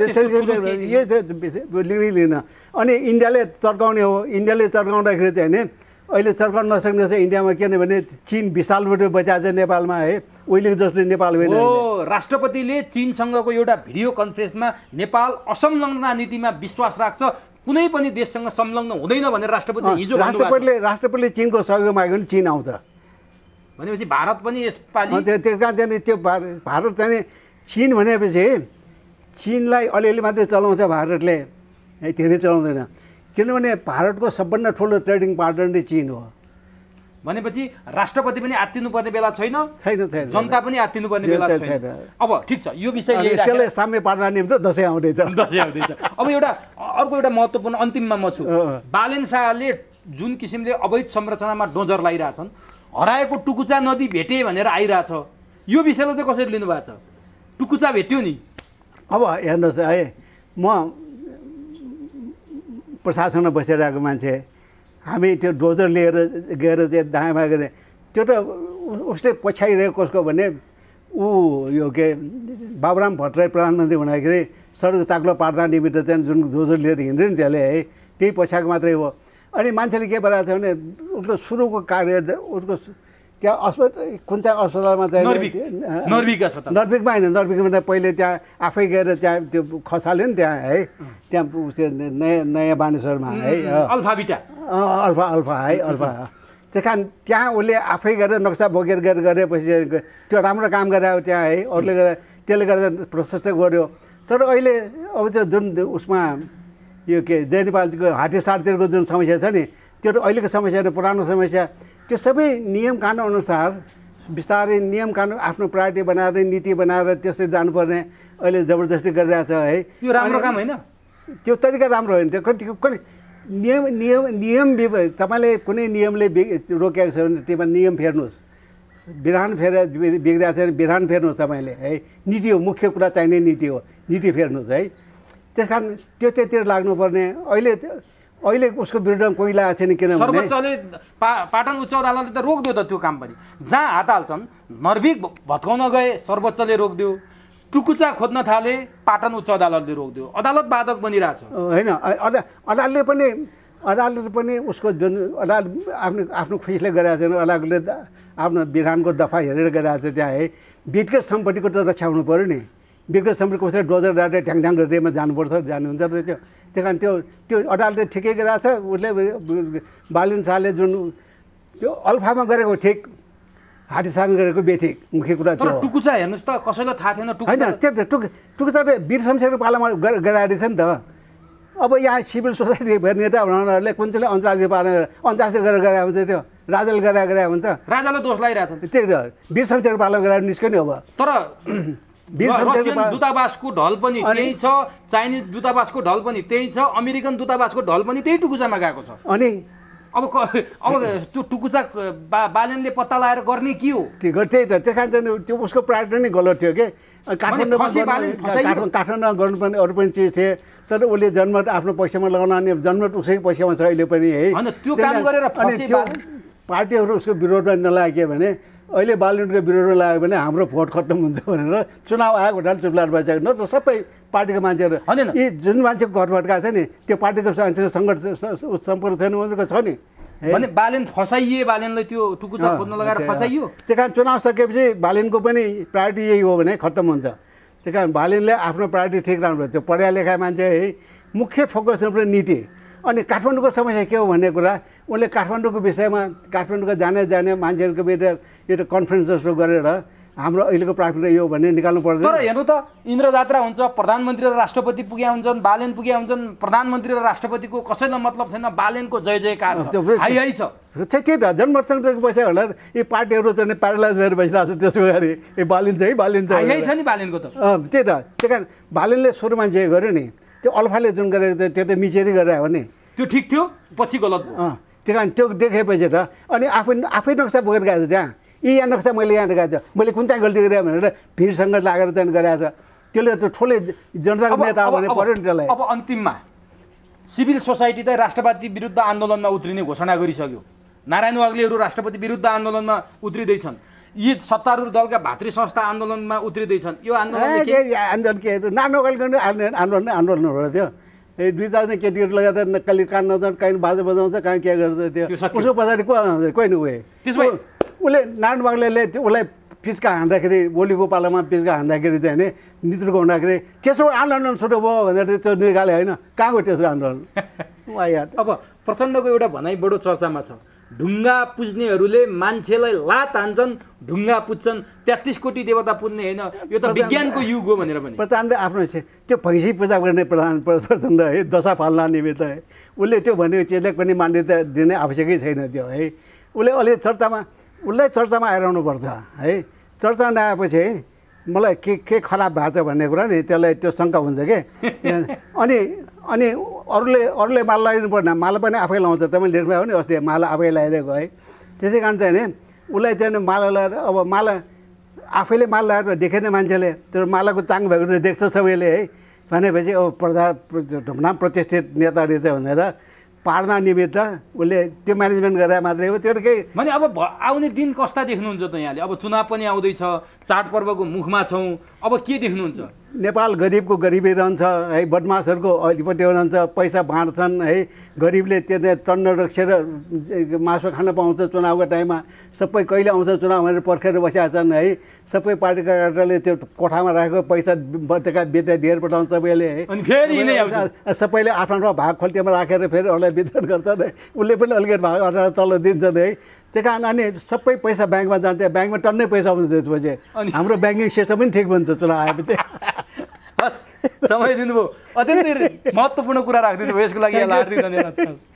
लिन। अनि इन्डियाले तर्काउने हो। इन्डियाले तर्काउँदाखेरि चाहिँ नि अहिले तर्काउन नसक्ने छ इन्डियामा। किनभने चीन विशालबाट बचाएको छ नेपालमा है। उहिलेको जस्तो नेपाल होइन। राष्ट्रपतिले चीनसँगको एउटा भिडियो कन्फरेन्समा नेपाल असंलग्नता नीतिमा विश्वास राख्छ, कुनै पनि देशसँग संलग्न हुँदैन भनेर राष्ट्रपतिले चीनको सहयोग माग्यो भने चीन आउँछ। भनेपछि भारत पनि यसपालि त्यस कारण चाहिँ त्यो भारत चाहिँ चीन भनेपछि चीनलाई अलिअलि मात्रै चलाउँछ भारतले है, धेरै चलाउँदैन। किनभने भारतको सबभन्दा ठुलो ट्रेडिङ पार्टनर नै चीन हो। भनेपछि राष्ट्रपति पनि आत्तिनुपर्ने बेला छैन, जनता पनि आत्तिनुपर्ने बेला छैन। अब ठिक छ, यो विषय त्यसले साम्य पार्न निम्ति दसैँ आउँदैछ। अब अर्को एउटा महत्त्वपूर्ण अन्तिममा म छु। बालेन शाहले जुन किसिमले अवैध संरचनामा डोजर लगाइरहेछन्, हराएको टुकुचा नदी भेटे भनेर आइरहेछ, यो विषयलाई चाहिँ कसरी लिनुभएको छ? टुकुचा भेट्यो नि। अब हेर्नुहोस् है, म प्रशासनमा बसिरहेको मान्छे, हामी त्यो डोजर लिएर गएर त्यो दायाँ बायाँ गरेर त्यो त उसले पछ्याइरहेको कसको भने ऊ यो के बाबुराम भट्टराई प्रधानमन्त्री हुँदाखेरि सडक चाक्लो पार्दा निमित्त चाहिँ जुन डोजर लिएर हिँड्यो नि त्यसले है, त्यही पछ्याएको मात्रै हो। अनि मान्छेले के भइरहेको छ भने उसको सुरुको कार्य उसको त्यहाँ अस्पताल कुन चाहिँ अस्पतालमा चाहिँ नर्बिकमा होइन नर्बिकमा त पहिले त्यहाँ आफै गएर त्यहाँ त्यो खसाल्यो नि त्यहाँ है त्यहाँ नयाँ बानेश्वरमा है अल्फा है अल्फा त्यस कारण त्यहाँ उसले आफै गरेर नक्सा बोकेर गरेपछि त्यो राम्रो काम गरायो त्यहाँ है अरूले गरेर त्यसले गर्दा प्रशस्त गर्यो तर अहिले अब त्यो जुन उसमा यो के जय नेपालको हाटे सारतिरको जुन समस्या छ नि त्यो अहिलेको समस्या र पुरानो समस्या त्यो सबै नियम कानुन अनुसार बिस्तारै नियम कानुन आफ्नो प्रायोरिटी बनाएर नीति बनाएर त्यसरी जानुपर्ने अहिले जबरजस्ती गरिरहेछ है यो राम्रो काम होइन त्यो तरिका राम्रो होइन त्यो कुनै नियम तपाईँले कुनै नियमले रोकेको छ भने त्यसमा नियम फेर्नुहोस् विधान बिग्रिएको छ भने विधान फेर्नुहोस् तपाईँले है नीति हो मुख्य कुरा चाहिने नीति हो नीति फेर्नुहोस् है त्यस कारण त्यतिर लाग्नुपर्ने अहिले उसको विरुद्धमा कोही लागेको छैन किनभने सर्वोच्चले पाटन उच्च अदालतले त रोक्दियो त त्यो काम पनि जहाँ हात हाल्छन् नर्बिक भत्काउन गए सर्वोच्चले रोक्दियो टुकुचा खोज्न थाले पाटन उच्च अदालतले रोक्दियो अदालत बाधक बनिरहेछ होइन अदालतले पनि उसको जुन अदालत आफ्नो खुसीले गरेको छैन अदालतले आफ्नो विधानको दफा हेरेर गरेको छ त्यहाँ है व्यक्तिगत सम्पत्तिको त रक्षा हुनु पऱ्यो नि व्यक्तिगत सम्पत्ति कसरी डोजर डाँडा ढ्याङ गरेमा जानुपर्छ जानुहुन्छ त्यो कारण त्यो अदालतले ठिकै गरेको छ उसले बालिन शाहले जुन त्यो अल्फामा गरेको ठिक हाटी सामी गरेको बेठिक मुख्य कुरा त्यो टुकुचा हेर्नुहोस् त कसैलाई थाहा थिएन होइन त्यो टुकुचा त वीर शमशेरको पालामा गराएको छ नि त अब यहाँ सिभिल सोसाइटी नेता हुनेहरूले कुन चाहिँले 49 गरेर गराएको हुन्छ त्यो राजाले गराएको हुन्छ राजाले दोष लगाइरहेछ त्यही त वीर शमशेरको पालामा गराएर निस्क्यो नि अब तर रसियन दूतावासको ढल पनि त्यही छ चाइनिज दूतावासको ढल पनि त्यही छ अमेरिकन दूतावासको ढल पनि त्यही टुकुचामा गएको छ अनि अब त्यो टुकुचा बालेनले पत्ता लगाएर गर्ने के हो त्यही त त्यस कारण त्यो उसको प्रायोरिटी नै गलत थियो कि काठमाडौँमा गर्नुपर्ने अरू पनि चिज थिए तर उसले जन्मत आफ्नो पैसामा लगाउन जन्मत उसै पैसामा छ अहिले पनि है त्यो काम गरेर पार्टीहरू उसको विरोधमा नलाग्यो भने अहिले बालिनको विरोधमा लाग्यो भने हाम्रो भोट खत्तम हुन्छ भनेर चुनाव आएको हुनाले चुपलाट बसेको न त सबै पार्टीको मान्छेहरू यी जुन मान्छेको घर भट्काएको छ नि त्यो पार्टीको मान्छेको सम्पर्क छैन उनीहरूको छ नि भने बालेन फसाइए बालेनलाई त्यो टुकुचा खोज्न लगाएर फसाइयो त्यही कारण चुनाव सकेपछि बालेनको पनि प्रायोरिटी यही हो भने खत्तम हुन्छ त्यही कारण बालेनले आफ्नो प्रायोरिटी ठिक राम्रो त्यो पढा लेखा मान्छे है मुख्य फोकस हुनुपर्ने नीति अनि काठमाडौँको समस्या के हो भन्ने कुरा उनले काठमाडौँको विषयमा काठमाडौँको जाने मान्छेहरूको एउटा कन्फरेन्स जस्तो गरेर हाम्रो अहिलेको प्राथमिकता यो भन्ने निकाल्नु पर्दैन तर हेर्नु त इन्द्र जात्रा हुन्छ प्रधानमन्त्री र राष्ट्रपति पुग्या हुन्छन् बालेन पुग्या हुन्छन् प्रधानमन्त्री र राष्ट्रपतिको कसैलाई मतलब छैन बालेनको जय जयकार हाई छ त्यही त जनमतसँग पैसा होला यी पार्टीहरू त प्यारालाइज भएर बसिरहेको छ त्यसको अगाडि ए बालिन छ नि बालेनको त त्यही त त्यही कारण बालेनले सुरुमा जे गर्यो नि त्यो अल्फाले जुन गरेको थियो त्यो त मिचेरी गरेर हो नि त्यो ठिक थियो पछि गलत भयो त्यही कारण त्यो देखेपछि त अनि आफै नक्सा बोकेर गएको छ त्यहाँ यहाँ नक्सा मैले यहाँ गएको छ मैले कुन चाहिँ गल्ती गरेँ भनेर भिडसँग लागेर त्यहाँ गराएको छ त्यसले त ठुलै जनताको नेता भने पऱ्यो नि त्यसलाई अब अन्तिममा सिभिल सोसाइटी त राष्ट्रवादी विरुद्ध आन्दोलनमा उत्रिने घोषणा गरिसक्यो नारायण वाग्लेहरू राष्ट्रपति विरुद्ध आन्दोलनमा उत्रिँदैछन् यी सत्तारूढ दलका भातृ संस्था आन्दोलनमा उत्रिँदैछन् यो आन्दोलन के आन्दोलन हो त्यो दुई चारजना केटीहरू लगाएर कहिले कान नजान्छ कहीँ बाजा बजाउँछ कहीँ के गर्छ त्यो उसको पछाडि को आउँछ कोही न गए त्यसमा उसले नारायण वाग्लेले उसलाई पिस्का हान्दाखेरि बोलीको पालामा पिस्का हान्दाखेरि चाहिँ होइन नेतृत्व हुँदाखेरि तेस्रो आन्दोलन सुरु भयो भनेर त्यो निकाले होइन कहाँको तेस्रो आन्दोलन अब प्रचण्डको एउटा भनाइ बडो चर्चामा छ ढुङ्गा पुज्नेहरूले मान्छेलाई लात हान्छन् ढुङ्गा पुज्छन् 33 कोटी देवता पुज्ने होइन यो त विज्ञानको युग हो भनेर पनि प्रचण्डले आफ्नो त्यो भैँसी पूजा गर्ने प्रचण्ड है दशा पाल्ना निमित्त है उसले त्यो भनेको चिजलाई पनि मान्यता दिने आवश्यकै छैन त्यो है उसलाई चर्चामा आइरहनुपर्छ है चर्चा नआएपछि मलाई के खराब भएको छ भन्ने कुरा नि त्यसलाई त्यो शङ्का हुन्छ कि अनि अरूले माला लगाइदिनु पर्दैन माला पनि आफै लाउँछ तपाईँले लेख्नुभयो हो नि अस्ति माला आफै लगाइरहेको है त्यसै कारण चाहिँ नि उसलाई चाहिँ माला लगाएर अब माला आफैले माला लगाएर देखेन मान्छेले त्यो मालाको चाङ भएको देख्छ सबैले है भनेपछि अब नाम प्रतिष्ठित नेता रहेछ भनेर पार्दा निमित्त उसले त्यो म्यानेजमेन्ट गरेर मात्रै हो त्यो केही भने अब आउने दिन कस्ता देख्नुहुन्छ त यहाँले अब चुनाव पनि आउँदैछ चाडपर्वको मुखमा छौँ अब के देख्नुहुन्छ नेपाल गरिबको गरिबै रहन्छ है, बदमासहरूको अलिपट्टि रहन्छ, पैसा बाँड्छन् है, गरिबले त्यो टन्न रक्सेर मासु खान पाउँछ चुनावको टाइममा, सबै कहिले आउँछ चुनाव भनेर पर्खेर बसेका छन् है, सबै पार्टीका कार्यकर्ताले त्यो कोठामा राखेको पैसा बटेका बेच्दा ढेर पठाउँछ सबैले है, अनि फेरि यिनै आउँछ सबैले आफ्नो भाग खल्तीमा राखेर फेरि अरूलाई वितरण गर्छन् है, उसले पनि अलिकति भाग अठार तल दिन्छन् है। त्यही कारण अनि सबै पैसा ब्याङ्कमा जान्छ, ब्याङ्कमा टन्नै पैसा हुन्छ त्यसपछि हाम्रो ब्याङ्किङ सिस्टम पनि ठिक बन्छ चुनाव आएपछि। हस् समय दिनुभयो, अत्यन्तै महत्त्वपूर्ण कुरा राखिदिनु भयो, यसको लागि यहाँलाई हार्दिक धन्यवाद।